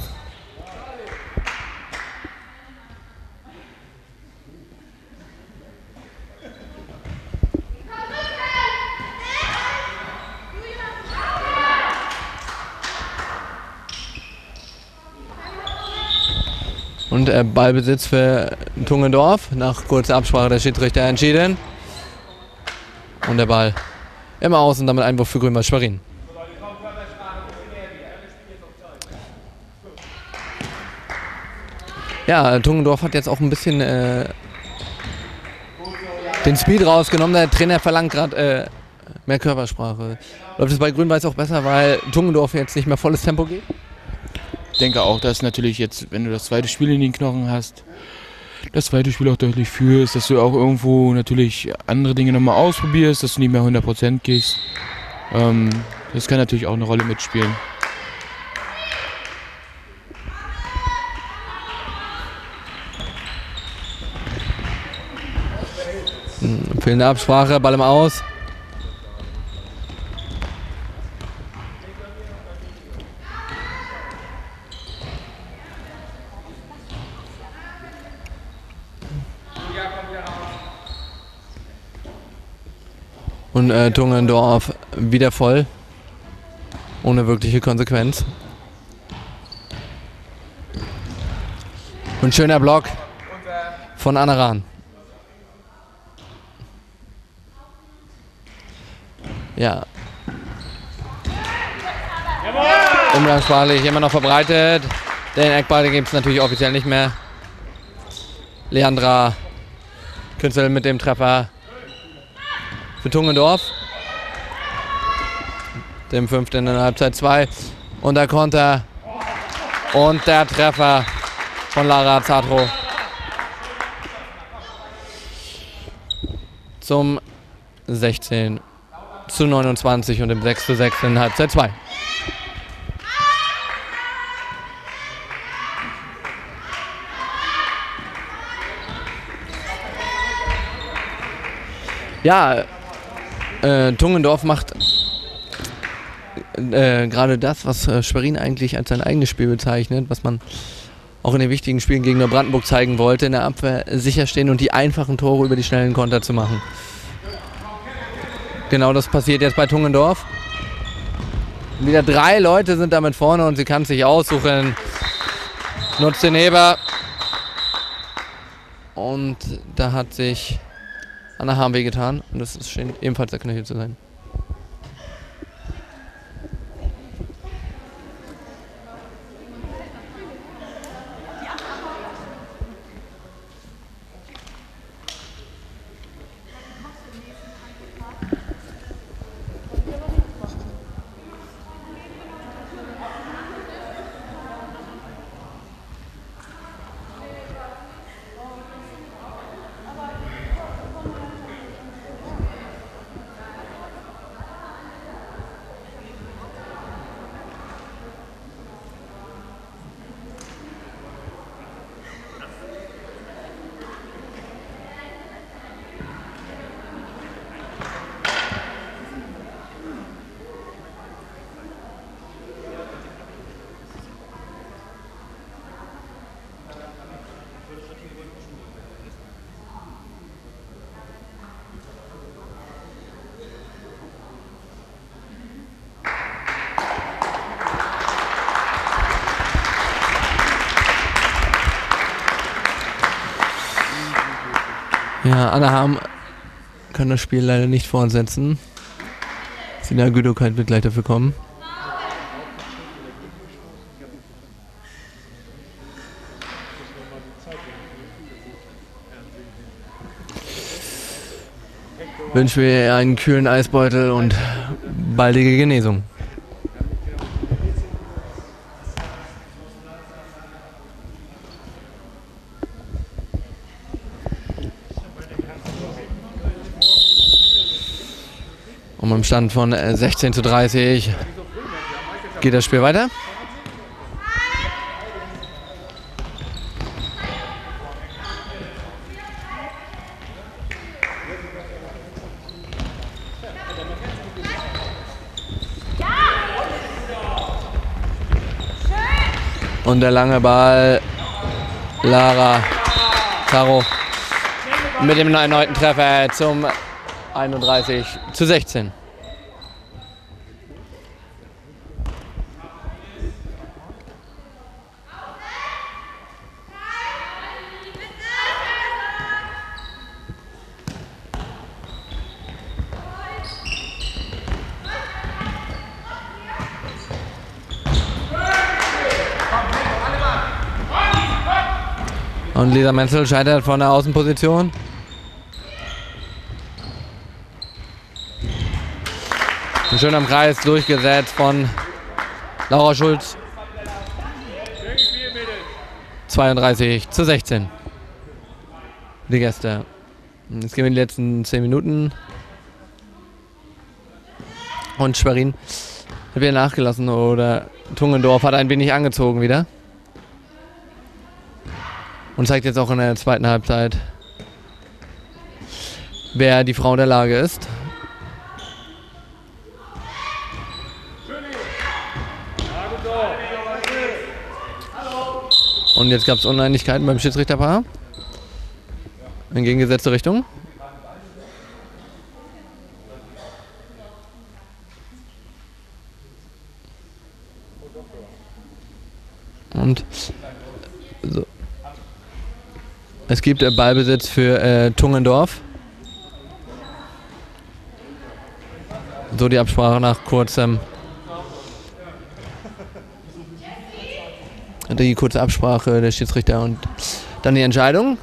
S2: Und äh, Ballbesitz für Tungendorf. Nach kurzer Absprache der Schiedsrichter entschieden. Und der Ball im Aus und damit Einwurf für Grünwald Schwerin. Ja, Tungendorf hat jetzt auch ein bisschen äh, den Speed rausgenommen. Der Trainer verlangt gerade äh, mehr Körpersprache. Läuft es bei Grün-Weiß auch besser, weil Tungendorf jetzt nicht mehr volles Tempo geht?
S4: Ich denke auch, dass natürlich jetzt, wenn du das zweite Spiel in den Knochen hast, das zweite Spiel auch deutlich führst, dass du auch irgendwo natürlich andere Dinge nochmal ausprobierst, dass du nicht mehr hundert Prozent gehst. Ähm, das kann natürlich auch eine Rolle mitspielen.
S2: Fehlende Absprache, Ball im Aus. Und äh, Tungendorf wieder voll. Ohne wirkliche Konsequenz. Und schöner Block von Anne Rahn. Ja. Umgangssprachlich immer noch verbreitet. Den Eckball gibt es natürlich offiziell nicht mehr. Leandra Künzel mit dem Treffer für Tungendorf. Dem fünften in der Halbzeit zwei. Und der Konter. Und der Treffer von Lara Zadro. Zum sechzehn zu neunundzwanzig und im sechs zu sechs in Halbzeit zwei. Ja, äh, Tungendorf macht äh, gerade das, was äh, Schwerin eigentlich als sein eigenes Spiel bezeichnet, was man auch in den wichtigen Spielen gegen Neubrandenburg zeigen wollte, in der Abwehr sicher stehen und die einfachen Tore über die schnellen Konter zu machen. Genau das passiert jetzt bei Tungendorf. Wieder drei Leute sind damit vorne und sie kann sich aussuchen. Nutzt den Heber. Und da hat sich Anna Harm wehgetan. Und das scheint ebenfalls der Knöchel zu sein. Ja, Anaheim kann das Spiel leider nicht fortsetzen. Sina Güdokeit wird gleich dafür kommen. Wünschen wir einen kühlen Eisbeutel und baldige Genesung. Und beim Stand von sechzehn zu dreißig geht das Spiel weiter. Und der lange Ball, Lara Caro mit dem erneuten Treffer zum einunddreißig zu sechzehn. Und Lisa Menzel scheitert von der Außenposition. Schön am Kreis durchgesetzt von Laura Schulz. zweiunddreißig zu sechzehn. Die Gäste. Jetzt gehen wir in die letzten zehn Minuten. Und Schwerin hat wieder nachgelassen oder Tungendorf hat ein wenig angezogen wieder. Und zeigt jetzt auch in der zweiten Halbzeit, wer die Frau der Lage ist. Und jetzt gab es Uneinigkeiten beim Schiedsrichterpaar. In gegengesetzte Richtung. Und so. Es gibt äh, Ballbesitz für äh, Tungendorf. So die Absprache nach kurzem. Die kurze Absprache der Schiedsrichter und dann die Entscheidung.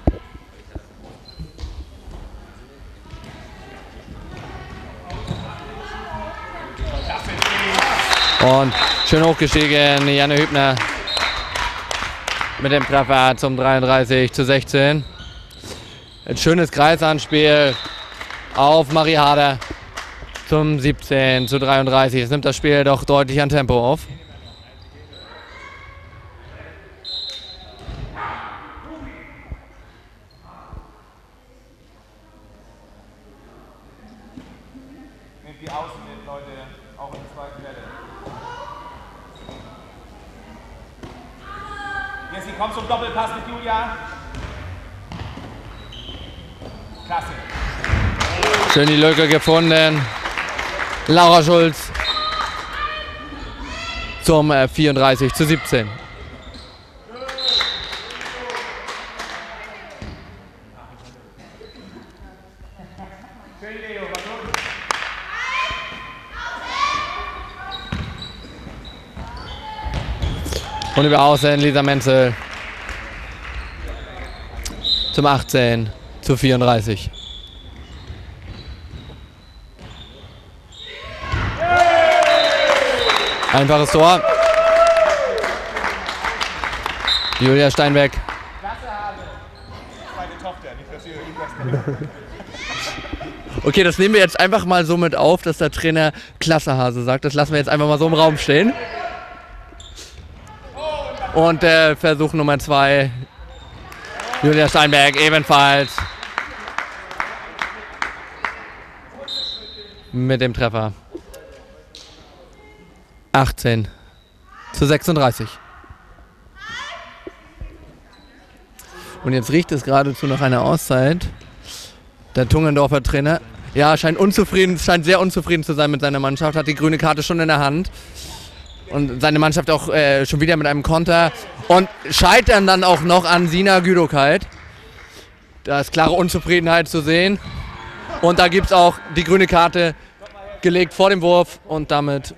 S2: Und schön hochgestiegen, Janne Hübner mit dem Treffer zum dreiunddreißig zu sechzehn. Ein schönes Kreisanspiel auf Marie Harder zum siebzehn zu dreiunddreißig. Es nimmt das Spiel doch deutlich an Tempo auf.
S5: Nehmt die Außen mit, Leute, auch in der zweiten Welle. Jessie, komm zum Doppelpass mit Julia. Klasse.
S2: Schön die Lücke gefunden. Laura Schulz zum äh, vierunddreißig zu siebzehn. Und über Außen Lisa Menzel zum achtzehn zu vierunddreißig. Einfaches Tor. Julia Steinbeck.
S5: Meine Tochter, nicht dass ihr irgendwas.
S2: Okay, das nehmen wir jetzt einfach mal so mit auf, dass der Trainer Klasse Hase sagt. Das lassen wir jetzt einfach mal so im Raum stehen. Und der Versuch Nummer zwei. Julia Steinberg ebenfalls. Mit dem Treffer. achtzehn zu sechsunddreißig. Und jetzt riecht es geradezu nach einer Auszeit. Der Tungendorfer Trainer, ja, scheint unzufrieden, scheint sehr unzufrieden zu sein mit seiner Mannschaft, hat die grüne Karte schon in der Hand. Und seine Mannschaft auch äh, schon wieder mit einem Konter. Und scheitern dann auch noch an Sina Güdokeit. Da ist klare Unzufriedenheit zu sehen. Und da gibt es auch die grüne Karte gelegt vor dem Wurf und damit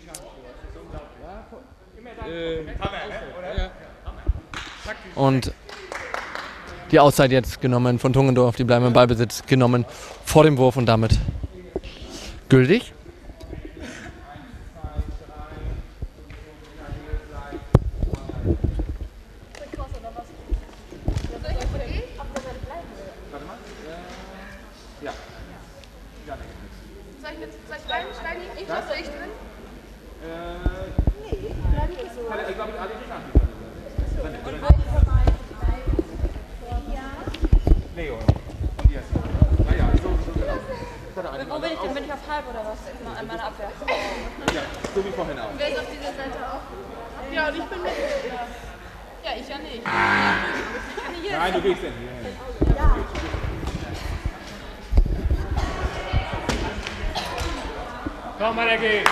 S2: und die Auszeit jetzt genommen von Tungendorf, die bleiben im Ballbesitz genommen vor dem Wurf und damit gültig.
S6: Wo bin ich denn? Bin ich auf halb oder was? An meiner Abwehr.
S3: Ja, so wie vorhin auch.
S6: Wer ist auf dieser Seite auch? Ja, und ich bin mit. Ja, ich ja nicht.
S3: Nein, du gehst ja nicht.
S6: Ja.
S1: Komm mal, der geht.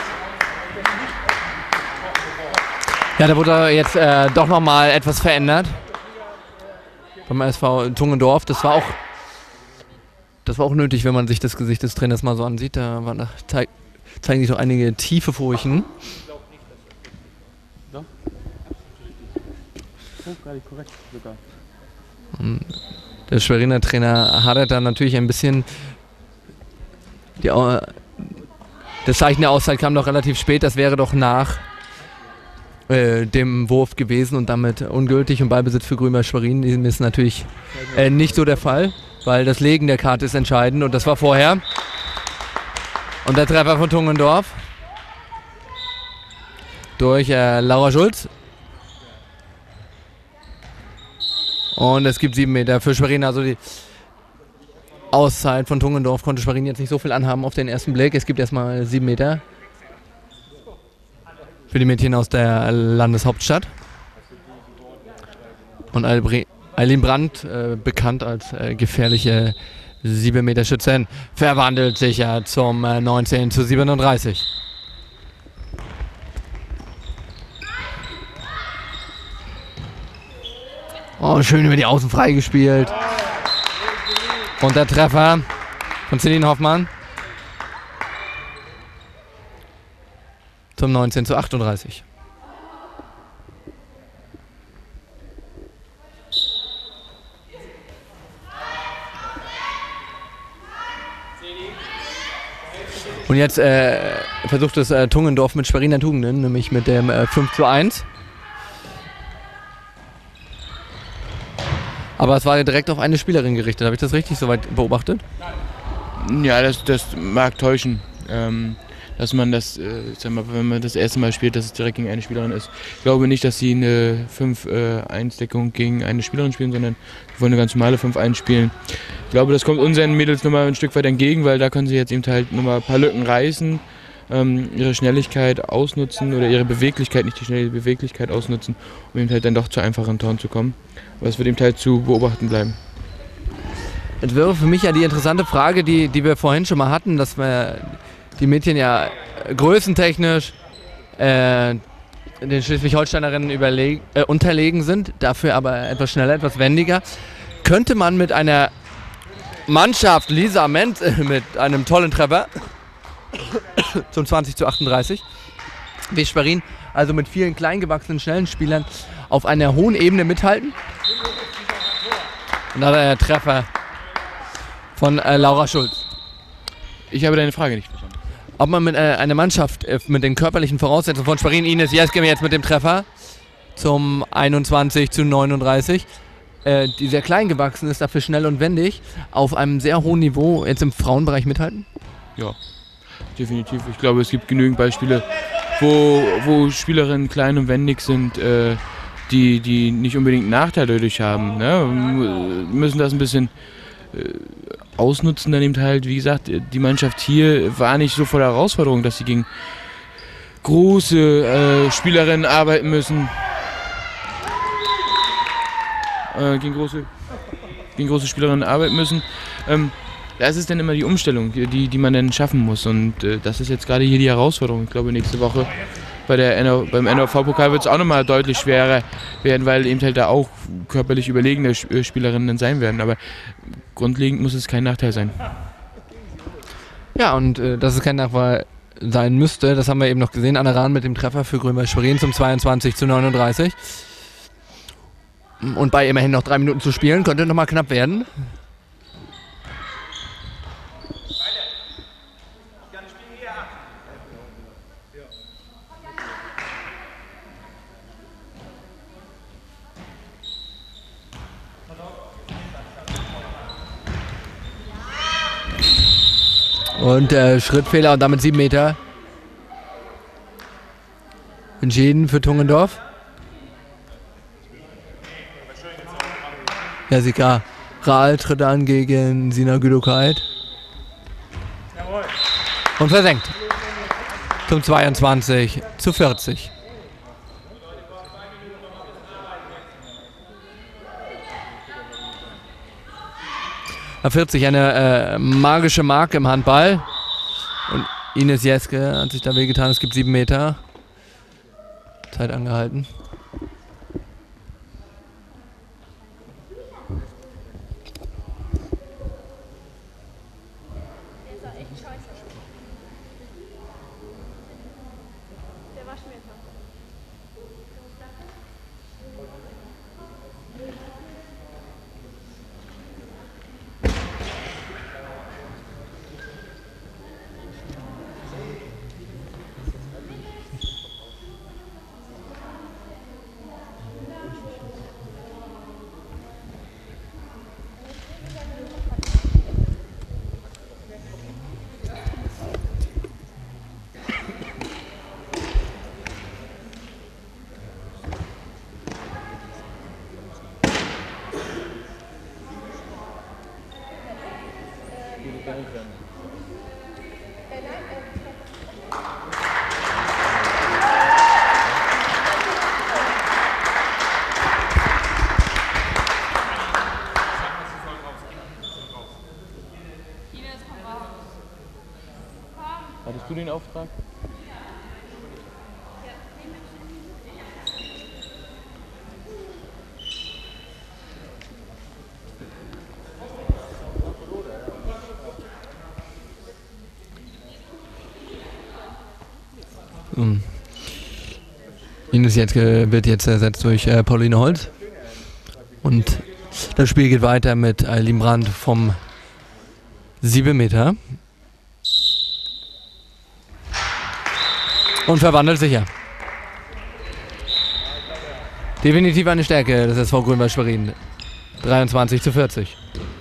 S2: Ja, da wurde jetzt äh, doch nochmal etwas verändert beim S V Tungendorf. Das war auch Das war auch nötig, wenn man sich das Gesicht des Trainers mal so ansieht. Da war nach, zeig, zeigen sich doch einige tiefe Furchen. Und der Schweriner Trainer hadert dann natürlich ein bisschen. Die, Au- das Zeichen der Auszeit kam doch relativ spät. Das wäre doch nach äh, dem Wurf gewesen und damit ungültig. Und Ballbesitz für Grün bei Schwerin. Diesem ist natürlich äh, nicht so der Fall, weil das Legen der Karte ist entscheidend und das war vorher. Und der Treffer von Tungendorf durch äh, Laura Schulz. Und es gibt sieben Meter für Schwerin. Also die Auszeit von Tungendorf konnte Schwerin jetzt nicht so viel anhaben auf den ersten Blick. Es gibt erstmal sieben Meter für die Mädchen aus der Landeshauptstadt. Und Albri Eileen Brandt, äh, bekannt als äh, gefährliche sieben Meter Schützin, verwandelt sich ja zum äh, neunzehn zu siebenunddreißig. Oh, schön über die Außen freigespielt. Und der Treffer von Celine Hoffmann zum neunzehn zu achtunddreißig. Und jetzt äh, versucht es äh, Tungendorf mit Schweriner Tugenden, nämlich mit dem äh, fünf zu eins. Aber es war ja direkt auf eine Spielerin gerichtet. Habe ich das richtig soweit beobachtet?
S4: Ja, das, das mag täuschen. Ähm, dass man das, äh, sag mal, wenn man das erste Mal spielt, dass es direkt gegen eine Spielerin ist. Ich glaube nicht, dass sie eine fünf eins Deckung gegen eine Spielerin spielen, sondern sie wollen eine ganz normale fünf eins spielen. Ich glaube, das kommt unseren Mädels nochmal ein Stück weit entgegen, weil da können sie jetzt eben halt nochmal ein paar Lücken reißen, ähm, ihre Schnelligkeit ausnutzen oder ihre Beweglichkeit, nicht die schnelle Beweglichkeit ausnutzen, um eben halt dann doch zu einfachen Toren zu kommen. Aber es wird eben halt zu beobachten bleiben.
S2: Es wäre für mich ja die interessante Frage, die, die wir vorhin schon mal hatten, dass wir die Mädchen ja größentechnisch äh, den Schleswig-Holsteinerinnen überleg- äh, unterlegen sind, dafür aber etwas schneller, etwas wendiger. Könnte man mit einer Mannschaft, Lisa Ment, äh, mit einem tollen Treffer zum zwanzig zu achtunddreißig, wie Schwerin, also mit vielen kleingewachsenen, schnellen Spielern auf einer hohen Ebene mithalten? Und da der Treffer von äh, Laura Schulz.
S4: Ich habe deine Frage nicht verstanden.
S2: Ob man mit äh, einer Mannschaft äh, mit den körperlichen Voraussetzungen von Schwerin, Ines Jeske jetzt mit dem Treffer zum einundzwanzig zu neununddreißig, äh, die sehr klein gewachsen ist, dafür schnell und wendig, auf einem sehr hohen Niveau jetzt im Frauenbereich mithalten?
S4: Ja, definitiv. Ich glaube, es gibt genügend Beispiele, wo, wo Spielerinnen klein und wendig sind, äh, die, die nicht unbedingt einen Nachteil dadurch haben. Ne? Wir müssen das ein bisschen äh, ausnutzen, dann eben halt, wie gesagt, die Mannschaft hier war nicht so voller Herausforderung, dass sie gegen große äh, Spielerinnen arbeiten müssen. Äh, gegen, große, gegen große Spielerinnen arbeiten müssen. Ähm, das ist dann immer die Umstellung, die, die man dann schaffen muss. Und äh, das ist jetzt gerade hier die Herausforderung. Ich glaube, nächste Woche bei der N O, beim N O V-Pokal wird es auch nochmal deutlich schwerer werden, weil eben halt da auch körperlich überlegene Spielerinnen sein werden. Aber grundlegend muss es kein Nachteil sein.
S2: Ja, und äh, dass es kein Nachteil sein müsste, das haben wir eben noch gesehen. Anna Rahn mit dem Treffer für Grünwald Schwerin zum zweiundzwanzig zu neununddreißig. Und bei immerhin noch drei Minuten zu spielen, könnte nochmal knapp werden. Und äh, Schrittfehler und damit sieben Meter. Entschieden für Tungendorf. Jessica Rahl tritt an gegen Sina Güdokait. Und versenkt. Zum zweiundzwanzig zu vierzig. vierzig, eine äh, magische Marke im Handball. Und Ines Jeske hat sich da wehgetan. Es gibt sieben Meter. Zeit angehalten.
S4: Hattest du den Auftrag?
S2: Hm. Ines Jeske wird jetzt ersetzt durch äh, Pauline Holz. Und das Spiel geht weiter mit Eileen Brandt vom sieben Meter. Und verwandelt sicher. Definitiv eine Stärke des S V Grünwald Schwerin. dreiundzwanzig zu vierzig.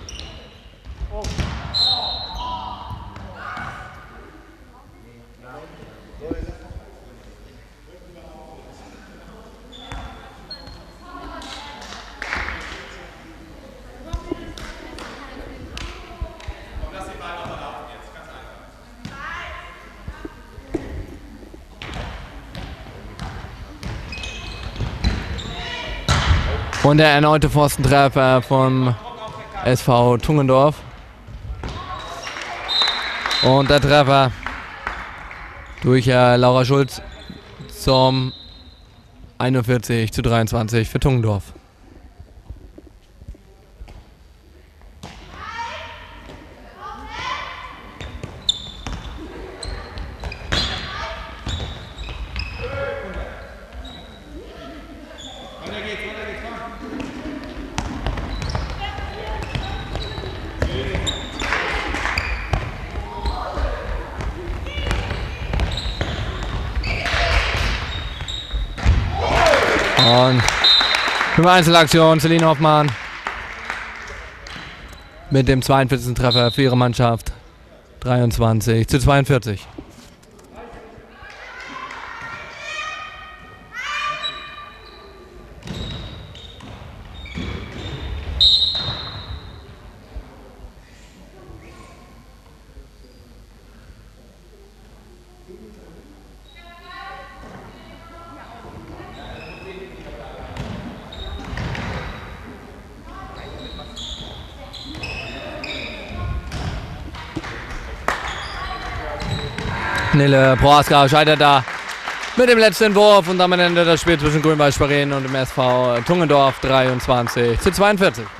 S2: Und der erneute Pfostentreffer vom S V Tungendorf. Und der Treffer durch äh, Laura Schulz zum einundvierzig zu dreiundzwanzig für Tungendorf. Und für Einzelaktion Celine Hoffmann mit dem zweiundvierzigsten Treffer für ihre Mannschaft. dreiundzwanzig zu zweiundvierzig. Nille Prohaska scheitert da Mit dem letzten Wurf und damit endet das Spiel zwischen Grün-Weiß Schwerin und dem S V Tungendorf dreiundzwanzig zu zweiundvierzig.